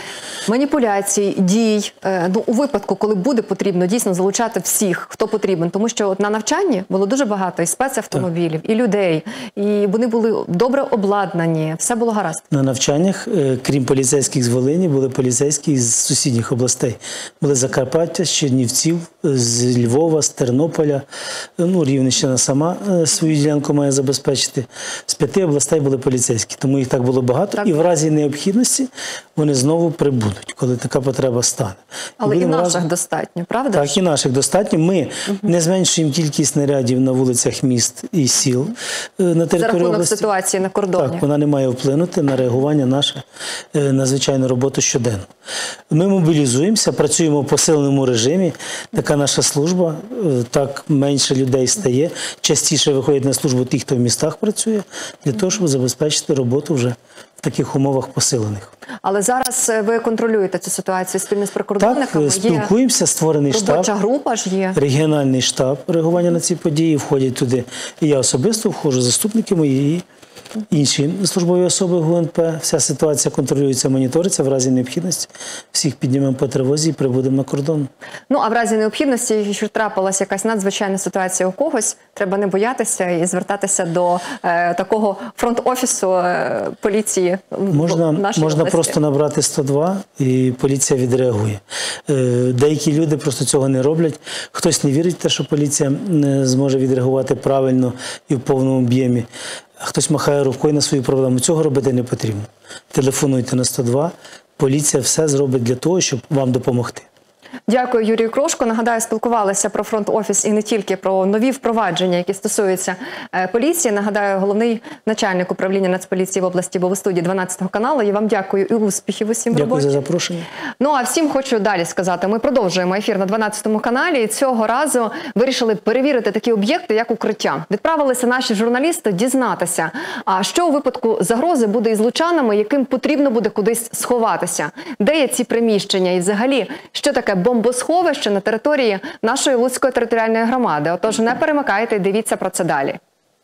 маніпуляцій, дій, ну, у випадку, коли буде потрібно дійсно залучати всіх, хто потрібен. Тому що от на навчанні було дуже багато і спецавтомобілів, так, і людей, і вони були добре обладнані, все було гаразд. На навчаннях, крім поліцейських з Волині, були поліцейські з сусідніх областей. Були Закарпаття, з Чернівців, з Львова, з Тернополя, ну, Рівненщина сама свою ділянку має забезпечити. З п'яти областей були поліцейські, тому їх так було багато, так, і в разі необхідності вони знову прибудуть, коли така потреба стане. Але і, і наших разом... достатньо, правда? Так, і наших достатньо. Ми угу. не зменшуємо кількість нарядів на вулицях міст і сіл на території області. За рахунок ситуації на кордоні. Так, вона не має вплинути на реагування наше, на звичайну роботу щоденно. Ми мобілізуємося, працюємо в посиленому режимі. Така наша служба, так менше людей стає. Частіше виходять на службу ті, хто в містах працює, для того, щоб забезпечити роботу вже в таких умовах посилених. Але зараз ви контролюєте цю ситуацію спільно з прикордонниками? Так, спілкуємося, створений штаб. Робоча група ж є. Регіональний штаб реагування на ці події. Входять туди і я особисто входжу, заступники мої, і інші службові особи ГУНП. Вся ситуація контролюється, моніториться. В разі необхідності всіх піднімемо по тривозі і прибудемо на кордон. Ну, а в разі необхідності, якщо трапилася якась надзвичайна ситуація у когось, треба не боятися і звертатися до е, такого фронт-офісу е, поліції. Можна, можна просто набрати сто два, і поліція відреагує. Е, деякі люди просто цього не роблять. Хтось не вірить в те, що поліція не зможе відреагувати правильно і в повному об'ємі. А хтось махає рукою на свою проблему. Цього робити не потрібно. Телефонуйте на сто два, поліція все зробить для того, щоб вам допомогти. Дякую, Юрію Крошко. Нагадаю, спілкувалися про фронт-офіс і не тільки про нові впровадження, які стосуються поліції. Нагадаю, головний начальник управління Нацполіції в області був у студії дванадцятого каналу. Я вам дякую і успіхів усім в роботі. Дякую за запрошення. Ну, а всім хочу далі сказати. Ми продовжуємо ефір на дванадцятому каналі. І цього разу вирішили перевірити такі об'єкти, як укриття. Відправилися наші журналісти дізнатися, а що у випадку загрози буде із лучанами, яким потрібно буде кудись сховатися. Де є ці приміщення і взагалі, що таке бомбосховище на території нашої Луцької територіальної громади. Отож, не перемикайте і дивіться про це далі.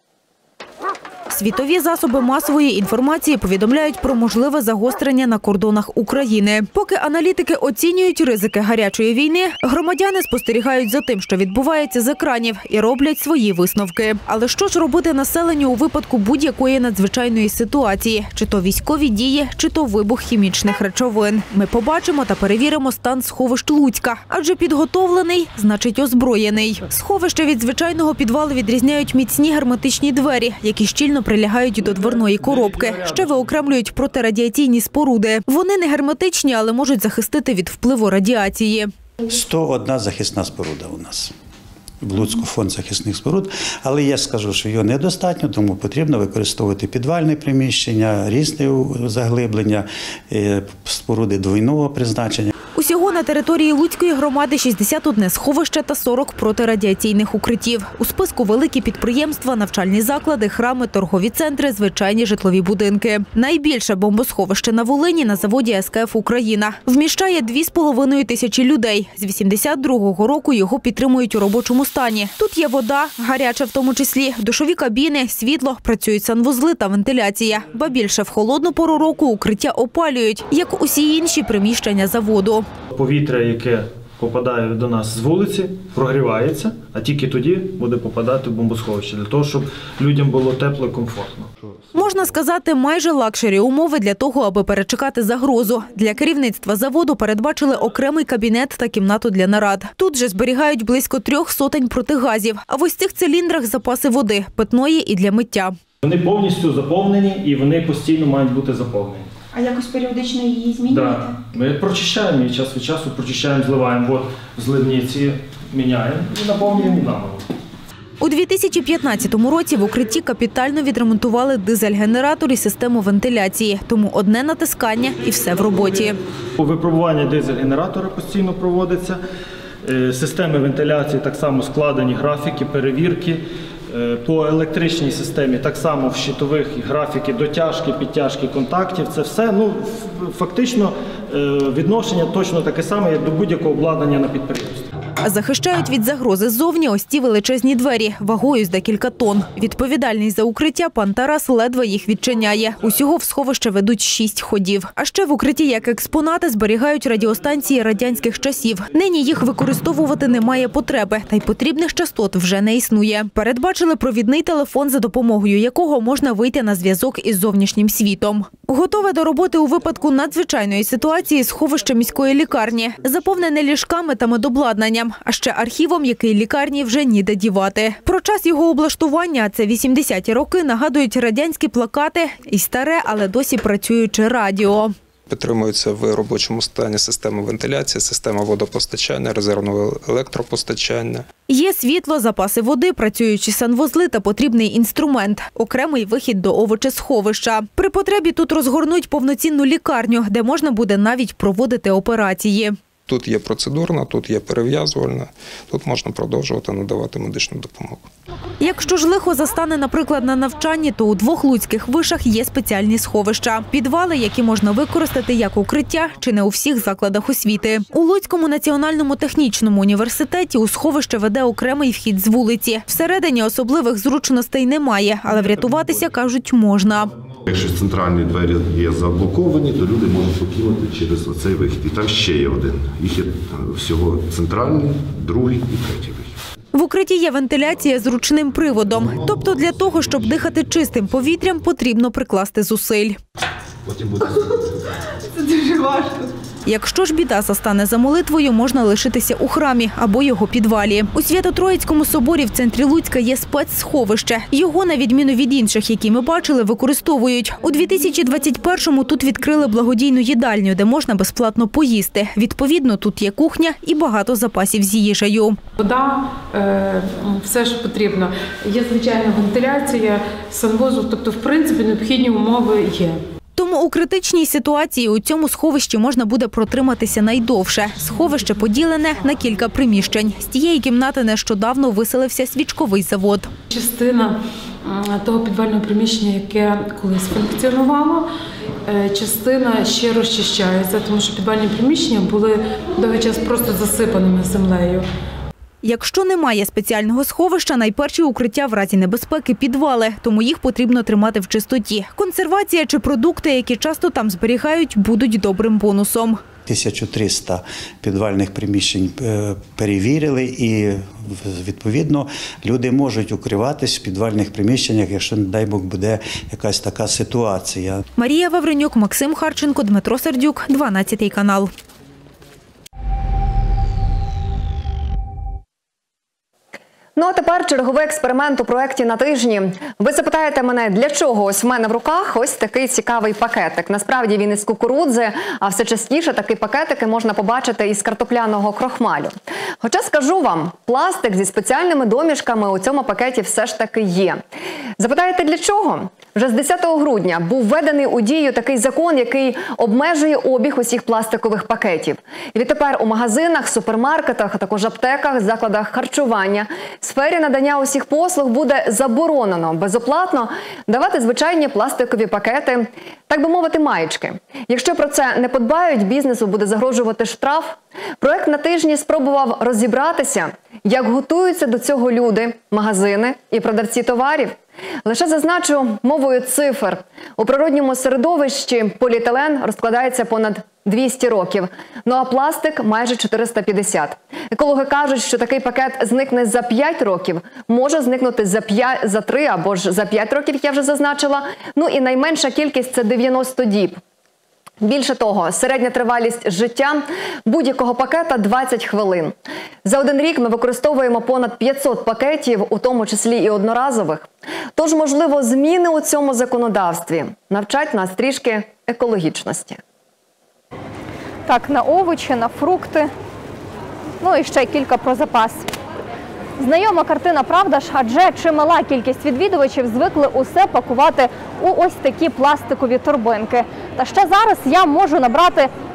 Світові засоби масової інформації повідомляють про можливе загострення на кордонах України. Поки аналітики оцінюють ризики гарячої війни, громадяни спостерігають за тим, що відбувається з екранів, і роблять свої висновки. Але що ж робити населенню у випадку будь-якої надзвичайної ситуації? Чи то військові дії, чи то вибух хімічних речовин? Ми побачимо та перевіримо стан сховищ Луцька. Адже підготовлений – значить озброєний. Сховище від звичайного підвалу відрізняють міцні герметичні двері, які щільно прилягають до дверної коробки. Ще виокремлюють протирадіаційні споруди. Вони не герметичні, але можуть захистити від впливу радіації. сто одна захисна споруда у нас. В Луцьку фонд захисних споруд. Але я скажу, що його недостатньо, тому потрібно використовувати підвальне приміщення, різне заглиблення, споруди двойного призначення. Усього на території Луцької громади шістдесят одне сховище та сорок протирадіаційних укриттів. У списку великі підприємства, навчальні заклади, храми, торгові центри, звичайні житлові будинки. Найбільше бомбосховище на Волині на заводі ес ке еф «Україна». Вміщає дві з половиною тисячі людей. З вісімдесят другого року його підтримують у робочому стані. Тут є вода, гаряча в тому числі, душові кабіни, світло, працюють санвузли та вентиляція. Ба більше, в холодну пору року укриття опалюють, як усі інші приміщення заводу. Повітря, яке попадає до нас з вулиці, прогрівається, а тільки тоді буде попадати в бомбосховище, для того, щоб людям було тепло і комфортно. Можна сказати, майже лакшері умови для того, аби перечекати загрозу. Для керівництва заводу передбачили окремий кабінет та кімнату для нарад. Тут же зберігають близько трьох сотень протигазів, а в ось цих циліндрах запаси води, питної і для миття. Вони повністю заповнені і вони постійно мають бути заповнені. А якось періодично її змінюєте? Так. Ми прочищаємо її час від часу, прочищаємо, зливаємо воду в зливниці, міняємо і наповнюємо наново. У дві тисячі п'ятнадцятому році в укритті капітально відремонтували дизель-генератор і систему вентиляції. Тому одне натискання і все в роботі. Випробування дизель-генератора постійно проводиться. Системи вентиляції так само складені, графіки, перевірки. По електричній системі так само в щитових графіки дотяжки, підтяжки контактів. Це все, ну, фактично відношення точно таке саме, як до будь-якого обладнання на підприємстві. Захищають від загрози ззовні ось ці величезні двері, вагою з декілька тонн. Відповідальний за укриття пан Тарас ледве їх відчиняє. Усього в сховище ведуть шість ходів. А ще в укритті як експонати зберігають радіостанції радянських часів. Нині їх використовувати немає потреби, та й потрібних частот вже не існує. Передбачили провідний телефон, за допомогою якого можна вийти на зв'язок із зовнішнім світом. Готове до роботи у випадку надзвичайної ситуації сховище міської лікарні, заповнене ліжками та медобладнанням, а ще архівом, який лікарні вже ніде дівати. Про час його облаштування, це вісімдесяті роки, нагадують радянські плакати і старе, але досі працююче радіо. Підтримується в робочому стані система вентиляції, система водопостачання, резервного електропостачання. Є світло, запаси води, працюючі санвузли та потрібний інструмент – окремий вихід до овочесховища. При потребі тут розгорнуть повноцінну лікарню, де можна буде навіть проводити операції. Тут є процедурна, тут є перев'язувальна, тут можна продовжувати надавати медичну допомогу. Якщо ж лихо застане, наприклад, на навчанні, то у двох луцьких вишах є спеціальні сховища. Підвали, які можна використати як укриття, чи не у всіх закладах освіти. У Луцькому національному технічному університеті у сховище веде окремий вхід з вулиці. Всередині особливих зручностей немає, але врятуватися, кажуть, можна. Якщо центральні двері є заблоковані, то люди можуть покинути через оцей вихід. І там ще є один. Їх є всього центральний, другий і третій вихід. В укритті є вентиляція з ручним приводом. Тобто для того, щоб дихати чистим повітрям, потрібно прикласти зусиль. Потім буде... Це дуже важко. Якщо ж біда застане за молитвою, можна лишитися у храмі або його підвалі. У Свято-Троїцькому соборі в центрі Луцька є спецсховище. Його, на відміну від інших, які ми бачили, використовують. У дві тисячі двадцять першому тут відкрили благодійну їдальню, де можна безплатно поїсти. Відповідно, тут є кухня і багато запасів з їжею. Вода, все ж потрібно. Є звичайна вентиляція, санвузол, тобто, в принципі, необхідні умови є. Тому у критичній ситуації у цьому сховищі можна буде протриматися найдовше. Сховище поділене на кілька приміщень. З тієї кімнати нещодавно виселився свічковий завод. Частина того підвального приміщення, яке колись функціонувало, частина ще розчищається, тому що підвальні приміщення були довгий час просто засипаними землею. Якщо немає спеціального сховища, найперші укриття в разі небезпеки – підвали, тому їх потрібно тримати в чистоті. Консервація чи продукти, які часто там зберігають, будуть добрим бонусом. тисяча триста підвальних приміщень перевірили і, відповідно, люди можуть укриватись в підвальних приміщеннях, якщо, не дай Бог, буде якась така ситуація. Марія Вавренюк, Максим Харченко, Дмитро Сердюк, дванадцятий канал. Ну а тепер черговий експеримент у проєкті «На тижні». Ви запитаєте мене, для чого ось в мене в руках ось такий цікавий пакетик. Насправді він із кукурудзи, а все частіше такі пакетики можна побачити із картопляного крохмалю. Хоча скажу вам, пластик зі спеціальними домішками у цьому пакеті все ж таки є. Запитаєте, для чого? Вже з десятого грудня був введений у дію такий закон, який обмежує обіг усіх пластикових пакетів. І відтепер у магазинах, супермаркетах, а також аптеках, закладах харчування, в сфері надання усіх послуг буде заборонено безоплатно давати звичайні пластикові пакети, так би мовити, маєчки. Якщо про це не подбають, бізнесу буде загрожувати штраф. Проект «На тижні» спробував розібратися, як готуються до цього люди, магазини і продавці товарів. Лише зазначу мовою цифр. У природньому середовищі поліетилен розкладається понад двісті років, ну а пластик – майже чотириста п'ятдесят. Екологи кажуть, що такий пакет зникне за п'ять років, може зникнути за п'ять, за три або ж за п'ять років, я вже зазначила. Ну і найменша кількість – це дев'яносто діб. Більше того, середня тривалість життя будь-якого пакета – двадцять хвилин. За один рік ми використовуємо понад п'ятсот пакетів, у тому числі і одноразових. Тож, можливо, зміни у цьому законодавстві навчать нас трішки екологічності. Так, на овочі, на фрукти, ну і ще кілька про запас. Знайома картина, правда ж? Адже чимала кількість відвідувачів звикли усе пакувати у ось такі пластикові торбинки. Та ще зараз я можу набрати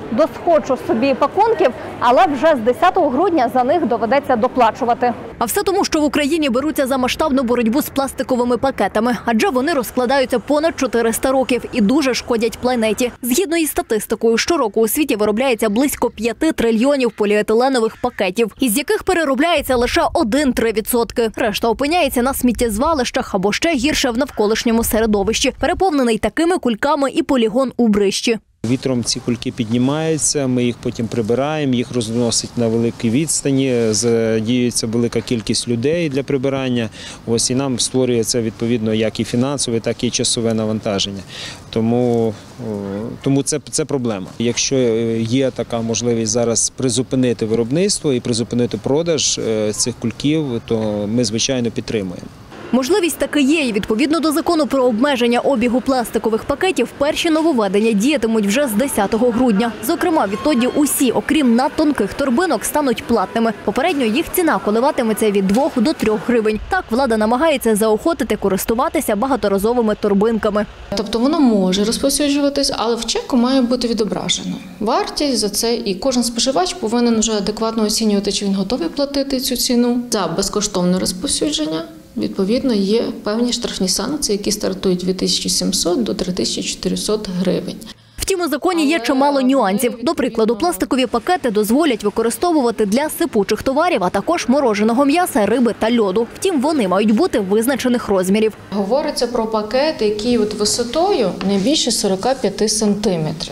досхочу собі пакунків, але вже з десятого грудня за них доведеться доплачувати. А все тому, що в Україні беруться за масштабну боротьбу з пластиковими пакетами, адже вони розкладаються понад чотириста років і дуже шкодять планеті. Згідно із статистикою, щороку у світі виробляється близько п'яти трильйонів поліетиленових пакетів, із яких переробляється лише один-три відсотки. Решта опиняється на сміттєзвалищах або ще гірше в навколишньому середовищі, переповнений такими кульками і полігон у Брищі. Вітром ці кульки піднімаються, ми їх потім прибираємо, їх розносить на великій відстані, задіюється велика кількість людей для прибирання. Ось і нам створюється відповідно як і фінансове, так і часове навантаження. Тому, тому це, це проблема. Якщо є така можливість зараз призупинити виробництво і призупинити продаж цих кульків, то ми, звичайно, підтримуємо. Можливість таки є, і відповідно до закону про обмеження обігу пластикових пакетів, перші нововведення діятимуть вже з десятого грудня. Зокрема, відтоді усі, окрім надтонких торбинок, стануть платними. Попередньо їх ціна коливатиметься від двох до трьох гривень. Так влада намагається заохотити користуватися багаторазовими торбинками. Тобто воно може розповсюджуватись, але в чеку має бути відображено вартість за це, і кожен споживач повинен вже адекватно оцінювати, чи він готовий платити цю ціну за безкоштовне розповсюдження. Відповідно, є певні штрафні санкції, які стартують від тисячі сімсот до три тисячі чотириста гривень. Втім, у законі є чимало нюансів. До прикладу, пластикові пакети дозволять використовувати для сипучих товарів, а також мороженого м'яса, риби та льоду. Втім, вони мають бути визначених розмірів. Говориться про пакет, який от висотою не більше сорока п'яти сантиметрів.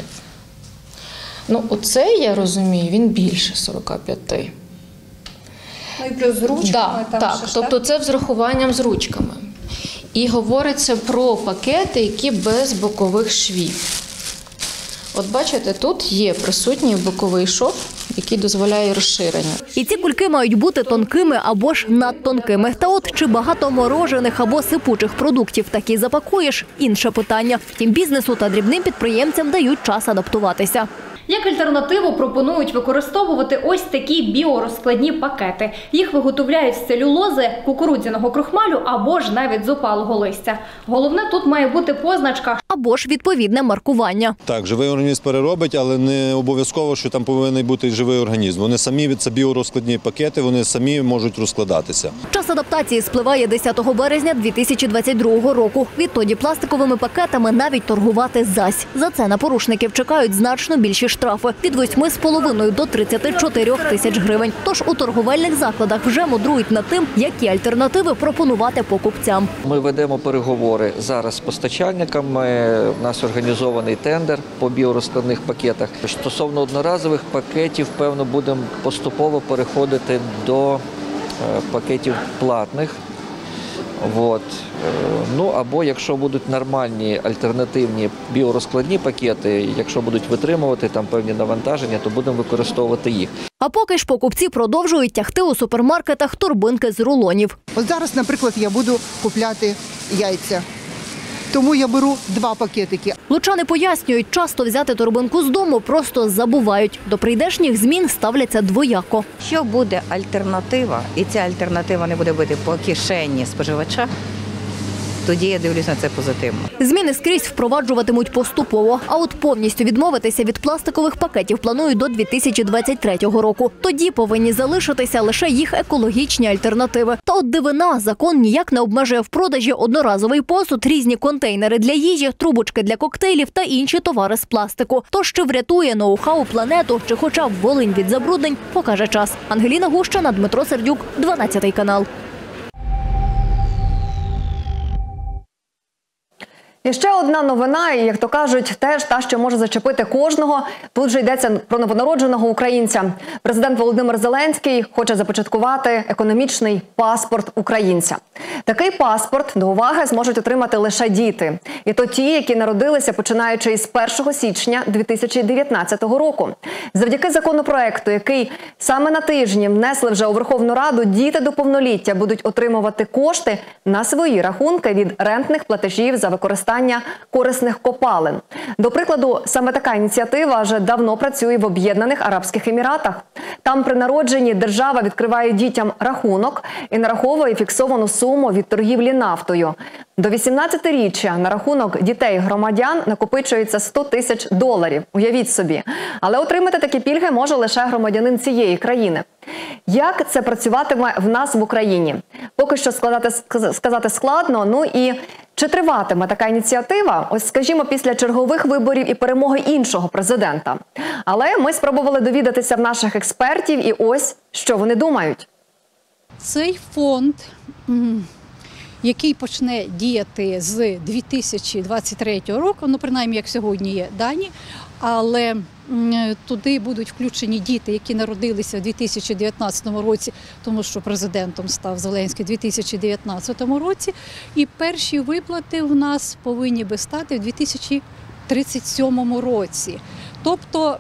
Ну, оцей, я розумію, він більше сорока п'яти. Ну і плюс з ручками. Да, там так, ще ж, тобто це з врахуванням з ручками. І говориться про пакети, які без бокових швів. От бачите, тут є присутній боковий шов, який дозволяє розширення. І ці кульки мають бути тонкими або ж надтонкими. Та от чи багато морожених або сипучих продуктів таки запакуєш – інше питання. Втім, бізнесу та дрібним підприємцям дають час адаптуватися. Як альтернативу пропонують використовувати ось такі біорозкладні пакети. Їх виготовляють з целюлози, кукурудзяного крохмалю або ж навіть з опалого листя. Головне, тут має бути позначка або ж відповідне маркування. Так, живий організм переробить, але не обов'язково, що там повинен бути живий організм. Вони самі, це біорозкладні пакети, вони самі можуть розкладатися. Час адаптації спливає десятого березня дві тисячі двадцять другого року. Відтоді пластиковими пакетами навіть торгувати зась. За це на порушників чекають значно більші штрафи – від восьми з половиною до тридцяти чотирьох тисяч гривень. Тож у торговельних закладах вже мудрують над тим, які альтернативи пропонувати покупцям. Ми ведемо переговори зараз з постачальниками. У нас організований тендер по біорозкладних пакетах. Стосовно одноразових пакетів, певно, будемо поступово переходити до пакетів платних. От. Ну, або якщо будуть нормальні альтернативні біорозкладні пакети, якщо будуть витримувати там певні навантаження, то будемо використовувати їх. А поки ж покупці продовжують тягти у супермаркетах торбинки з рулонів. От зараз, наприклад, я буду купляти яйця. Тому я беру два пакетики. Лучани пояснюють, часто взяти торбинку з дому просто забувають. До прийдешніх змін ставляться двояко. Що буде альтернатива, і ця альтернатива не буде бити по кишені споживача, тоді я дивлюсь на це позитивно. Зміни скрізь впроваджуватимуть поступово. А от повністю відмовитися від пластикових пакетів планують до дві тисячі двадцять третього року. Тоді повинні залишитися лише їх екологічні альтернативи. Та от дивина, закон ніяк не обмежує в продажі одноразовий посуд, різні контейнери для їжі, трубочки для коктейлів та інші товари з пластику. Тож чи врятує ноу-хау планету, чи хоча б Волинь від забруднень, покаже час. Ангеліна Гущина, Дмитро Сердюк, дванадцятий канал. І ще одна новина, і, як то кажуть, теж та, що може зачепити кожного. Тут же йдеться про новонародженого українця. Президент Володимир Зеленський хоче започаткувати економічний паспорт українця. Такий паспорт до уваги зможуть отримати лише діти. І то ті, які народилися починаючи із першого січня дві тисячі дев'ятнадцятого року. Завдяки законопроекту, який саме на тижні внесли вже у Верховну Раду, діти до повноліття будуть отримувати кошти на свої рахунки від рентних платежів за використання використання корисних копалин. До прикладу, саме така ініціатива вже давно працює в Об'єднаних Арабських Еміратах. Там при народженні держава відкриває дітям рахунок і нараховує фіксовану суму від торгівлі нафтою. До вісімнадцятиріччя на рахунок дітей громадян накопичується сто тисяч доларів. Уявіть собі. Але отримати такі пільги може лише громадянин цієї країни. Як це працюватиме в нас в Україні? Поки що складати, сказати складно. Ну і чи триватиме така ініціатива, ось скажімо, після чергових виборів і перемоги іншого президента? Але ми спробували довідатися в наших експертів і ось, що вони думають. Цей фонд, який почне діяти з дві тисячі двадцять третього року, ну принаймні як сьогодні є дані, але туди будуть включені діти, які народилися в дві тисячі дев'ятнадцятому році, тому що президентом став Зеленський у дві тисячі дев'ятнадцятому році, і перші виплати в нас повинні би стати в дві тисячі тридцять сьомому році. Тобто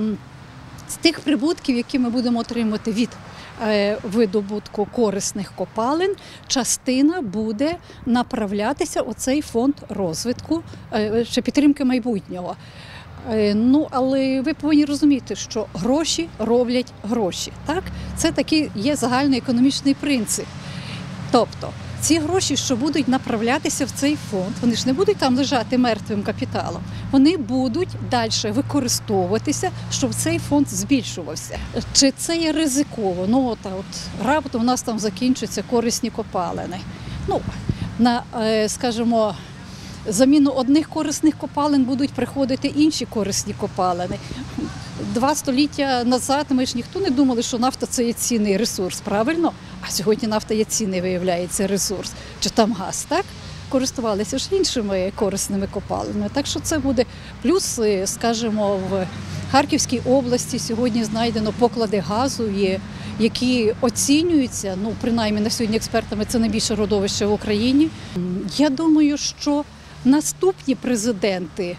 з тих прибутків, які ми будемо отримати від видобутку корисних копалин, частина буде направлятися у цей фонд розвитку чи підтримки майбутнього. Ну, але ви повинні розуміти, що гроші роблять гроші. Так? Це такий є загальний економічний принцип. Тобто, ці гроші, що будуть направлятися в цей фонд, вони ж не будуть там лежати мертвим капіталом. Вони будуть далі використовуватися, щоб цей фонд збільшувався. Чи це є ризиково? Ну, от, от раптом у нас там закінчаться корисні копалини. Ну, на, скажімо, заміну одних корисних копалин будуть приходити інші корисні копалини. Два століття назад ми ж ніхто не думали, що нафта – це є цінний ресурс, правильно? А сьогодні нафта є цінний, виявляється, ресурс. Чи там газ, так? Користувалися ж іншими корисними копалинами. Так що це буде плюс, скажімо, в Харківській області сьогодні знайдено поклади газу, є, які оцінюються, ну, принаймні на сьогодні експертами, це найбільше родовище в Україні. Я думаю, що наступні президенти,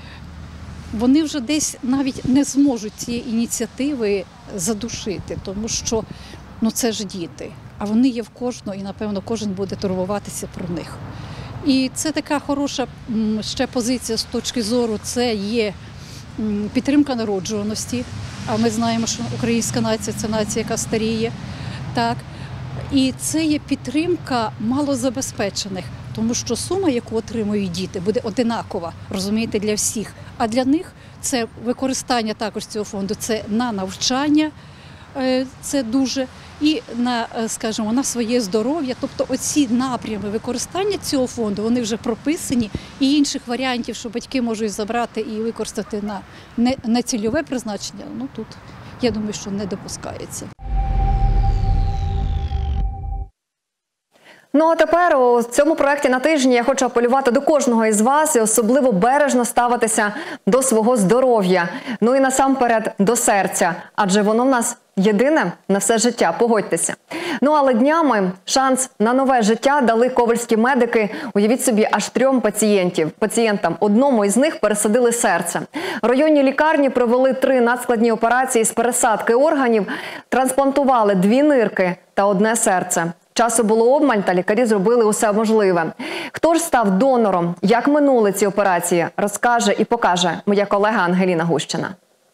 вони вже десь навіть не зможуть цієї ініціативи задушити, тому що ну, це ж діти, а вони є в кожного і, напевно, кожен буде турбуватися про них. І це така хороша ще позиція з точки зору, це є підтримка народжуваності, а ми знаємо, що українська нація – це нація, яка старіє, так. І це є підтримка малозабезпечених, тому що сума, яку отримують діти, буде одинакова, розумієте, для всіх. А для них це використання також цього фонду, це на навчання, це дуже, і на, скажімо, на своє здоров'я. Тобто оці напрями використання цього фонду, вони вже прописані, і інших варіантів, що батьки можуть забрати і використати на нецільове призначення, ну тут, я думаю, що не допускається. Ну а тепер у цьому проєкті на тижні я хочу апелювати до кожного із вас і особливо бережно ставитися до свого здоров'я. Ну і насамперед до серця, адже воно в нас єдине на все життя, погодьтеся. Ну але днями шанс на нове життя дали ковальські медики, уявіть собі, аж трьом пацієнтів. Пацієнтам одному із них пересадили серце. Районні лікарні провели три надскладні операції з пересадки органів, трансплантували дві нирки та одне серце. Часу було обмаль, та лікарі зробили усе можливе. Хто ж став донором, як минули ці операції, розкаже і покаже моя колега Ангеліна Гущина.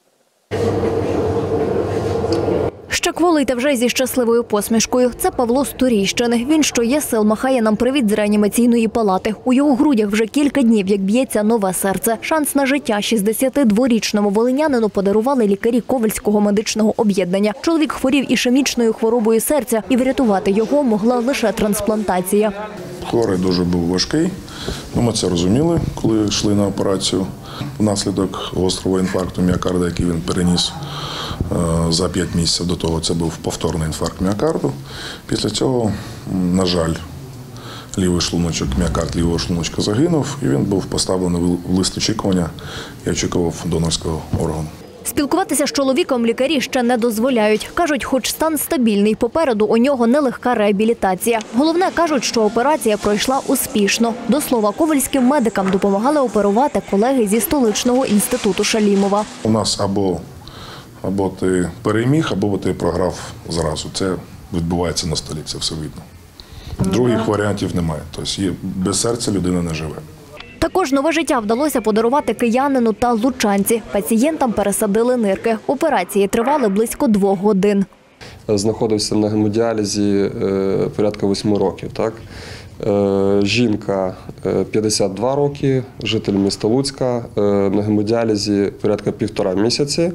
Ще кволий та вже зі щасливою посмішкою. Це Павло з Турійщини. Він, що є сил, махає нам привіт з реанімаційної палати. У його грудях вже кілька днів, як б'ється нове серце. Шанс на життя шістдесятидворічному волинянину подарували лікарі Ковальського медичного об'єднання. Чоловік хворів ішемічною хворобою серця, і врятувати його могла лише трансплантація. Хворий дуже був важкий, ми це розуміли, коли йшли на операцію. Внаслідок гострого інфаркту міокарда, який він переніс за п'ять місяців до того, це був повторний інфаркт міокарду. Після цього, на жаль, лівий шлуночок, міокард лівого шлуночка загинув, і він був поставлений в лист очікування і очікував донорського органу. Спілкуватися з чоловіком лікарі ще не дозволяють. Кажуть, хоч стан стабільний, попереду у нього нелегка реабілітація. Головне, кажуть, що операція пройшла успішно. До слова, ковальським медикам допомагали оперувати колеги зі столичного інституту Шалімова. У нас або, або ти переміг, або ти програв зразу. Це відбувається на столі, це все видно. Других варіантів немає. Тобто без серця людина не живе. Також нове життя вдалося подарувати киянину та лучанці. Пацієнтам пересадили нирки. Операції тривали близько двох годин. Знаходився на гемодіалізі порядка восьми років. Так? Жінка п'ятдесят два роки, житель міста Луцька, на гемодіалізі порядка півтора місяці.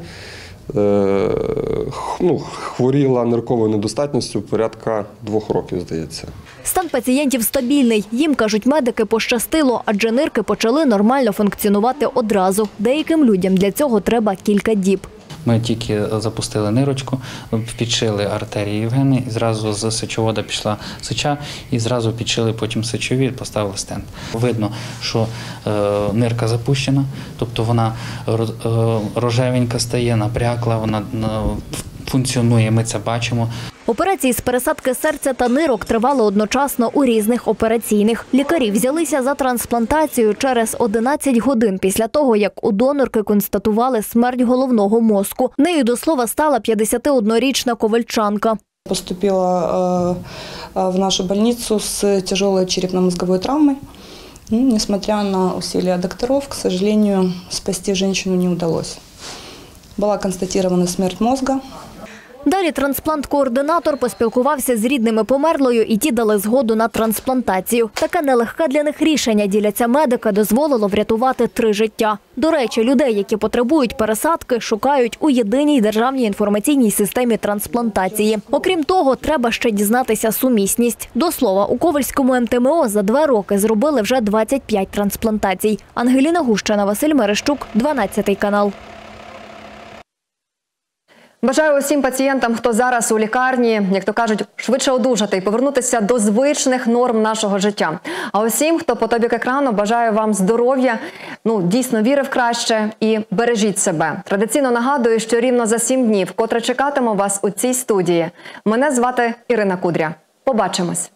Ну, хворіла нирковою недостатністю порядка двох років, здається. Стан пацієнтів стабільний. Їм, кажуть медики, пощастило, адже нирки почали нормально функціонувати одразу. Деяким людям для цього треба кілька діб. Ми тільки запустили нирочку, підшили артерії і вени, і зразу з сечовода пішла сеча, і зразу підшили потім сечові, поставили стенд. Видно, що е, нирка запущена, тобто вона е, рожевенька стає, напрякла, вона е, функціонує, ми це бачимо. Операції з пересадки серця та нирок тривали одночасно у різних операційних. Лікарі взялися за трансплантацію через одинадцять годин після того, як у донорки констатували смерть головного мозку. Нею, до слова, стала п'ятдесятиоднорічна ковальчанка. Поступила в нашу больницу с тяжелой черепно-мозговой травмой. Несмотря на усилия докторов, к сожалению, спасти женщину не удалось. Была констатирована смерть мозга. Далі трансплант-координатор поспілкувався з рідними померлою, і ті дали згоду на трансплантацію. Таке нелегке для них рішення, діляться медики, дозволило врятувати три життя. До речі, людей, які потребують пересадки, шукають у єдиній державній інформаційній системі трансплантації. Окрім того, треба ще дізнатися сумісність. До слова, у Ковальському ем те ем о за два роки зробили вже двадцять п'ять трансплантацій. Ангеліна Гущина, Василь Мерещук, дванадцятий канал. Бажаю усім пацієнтам, хто зараз у лікарні, як то кажуть, швидше одужати і повернутися до звичних норм нашого життя. А усім, хто по тобі екрану, бажаю вам здоров'я, ну, дійсно віри в краще і бережіть себе. Традиційно нагадую, що рівно за сім днів, вкотре чекатиму вас у цій студії. Мене звати Ірина Кудря. Побачимось.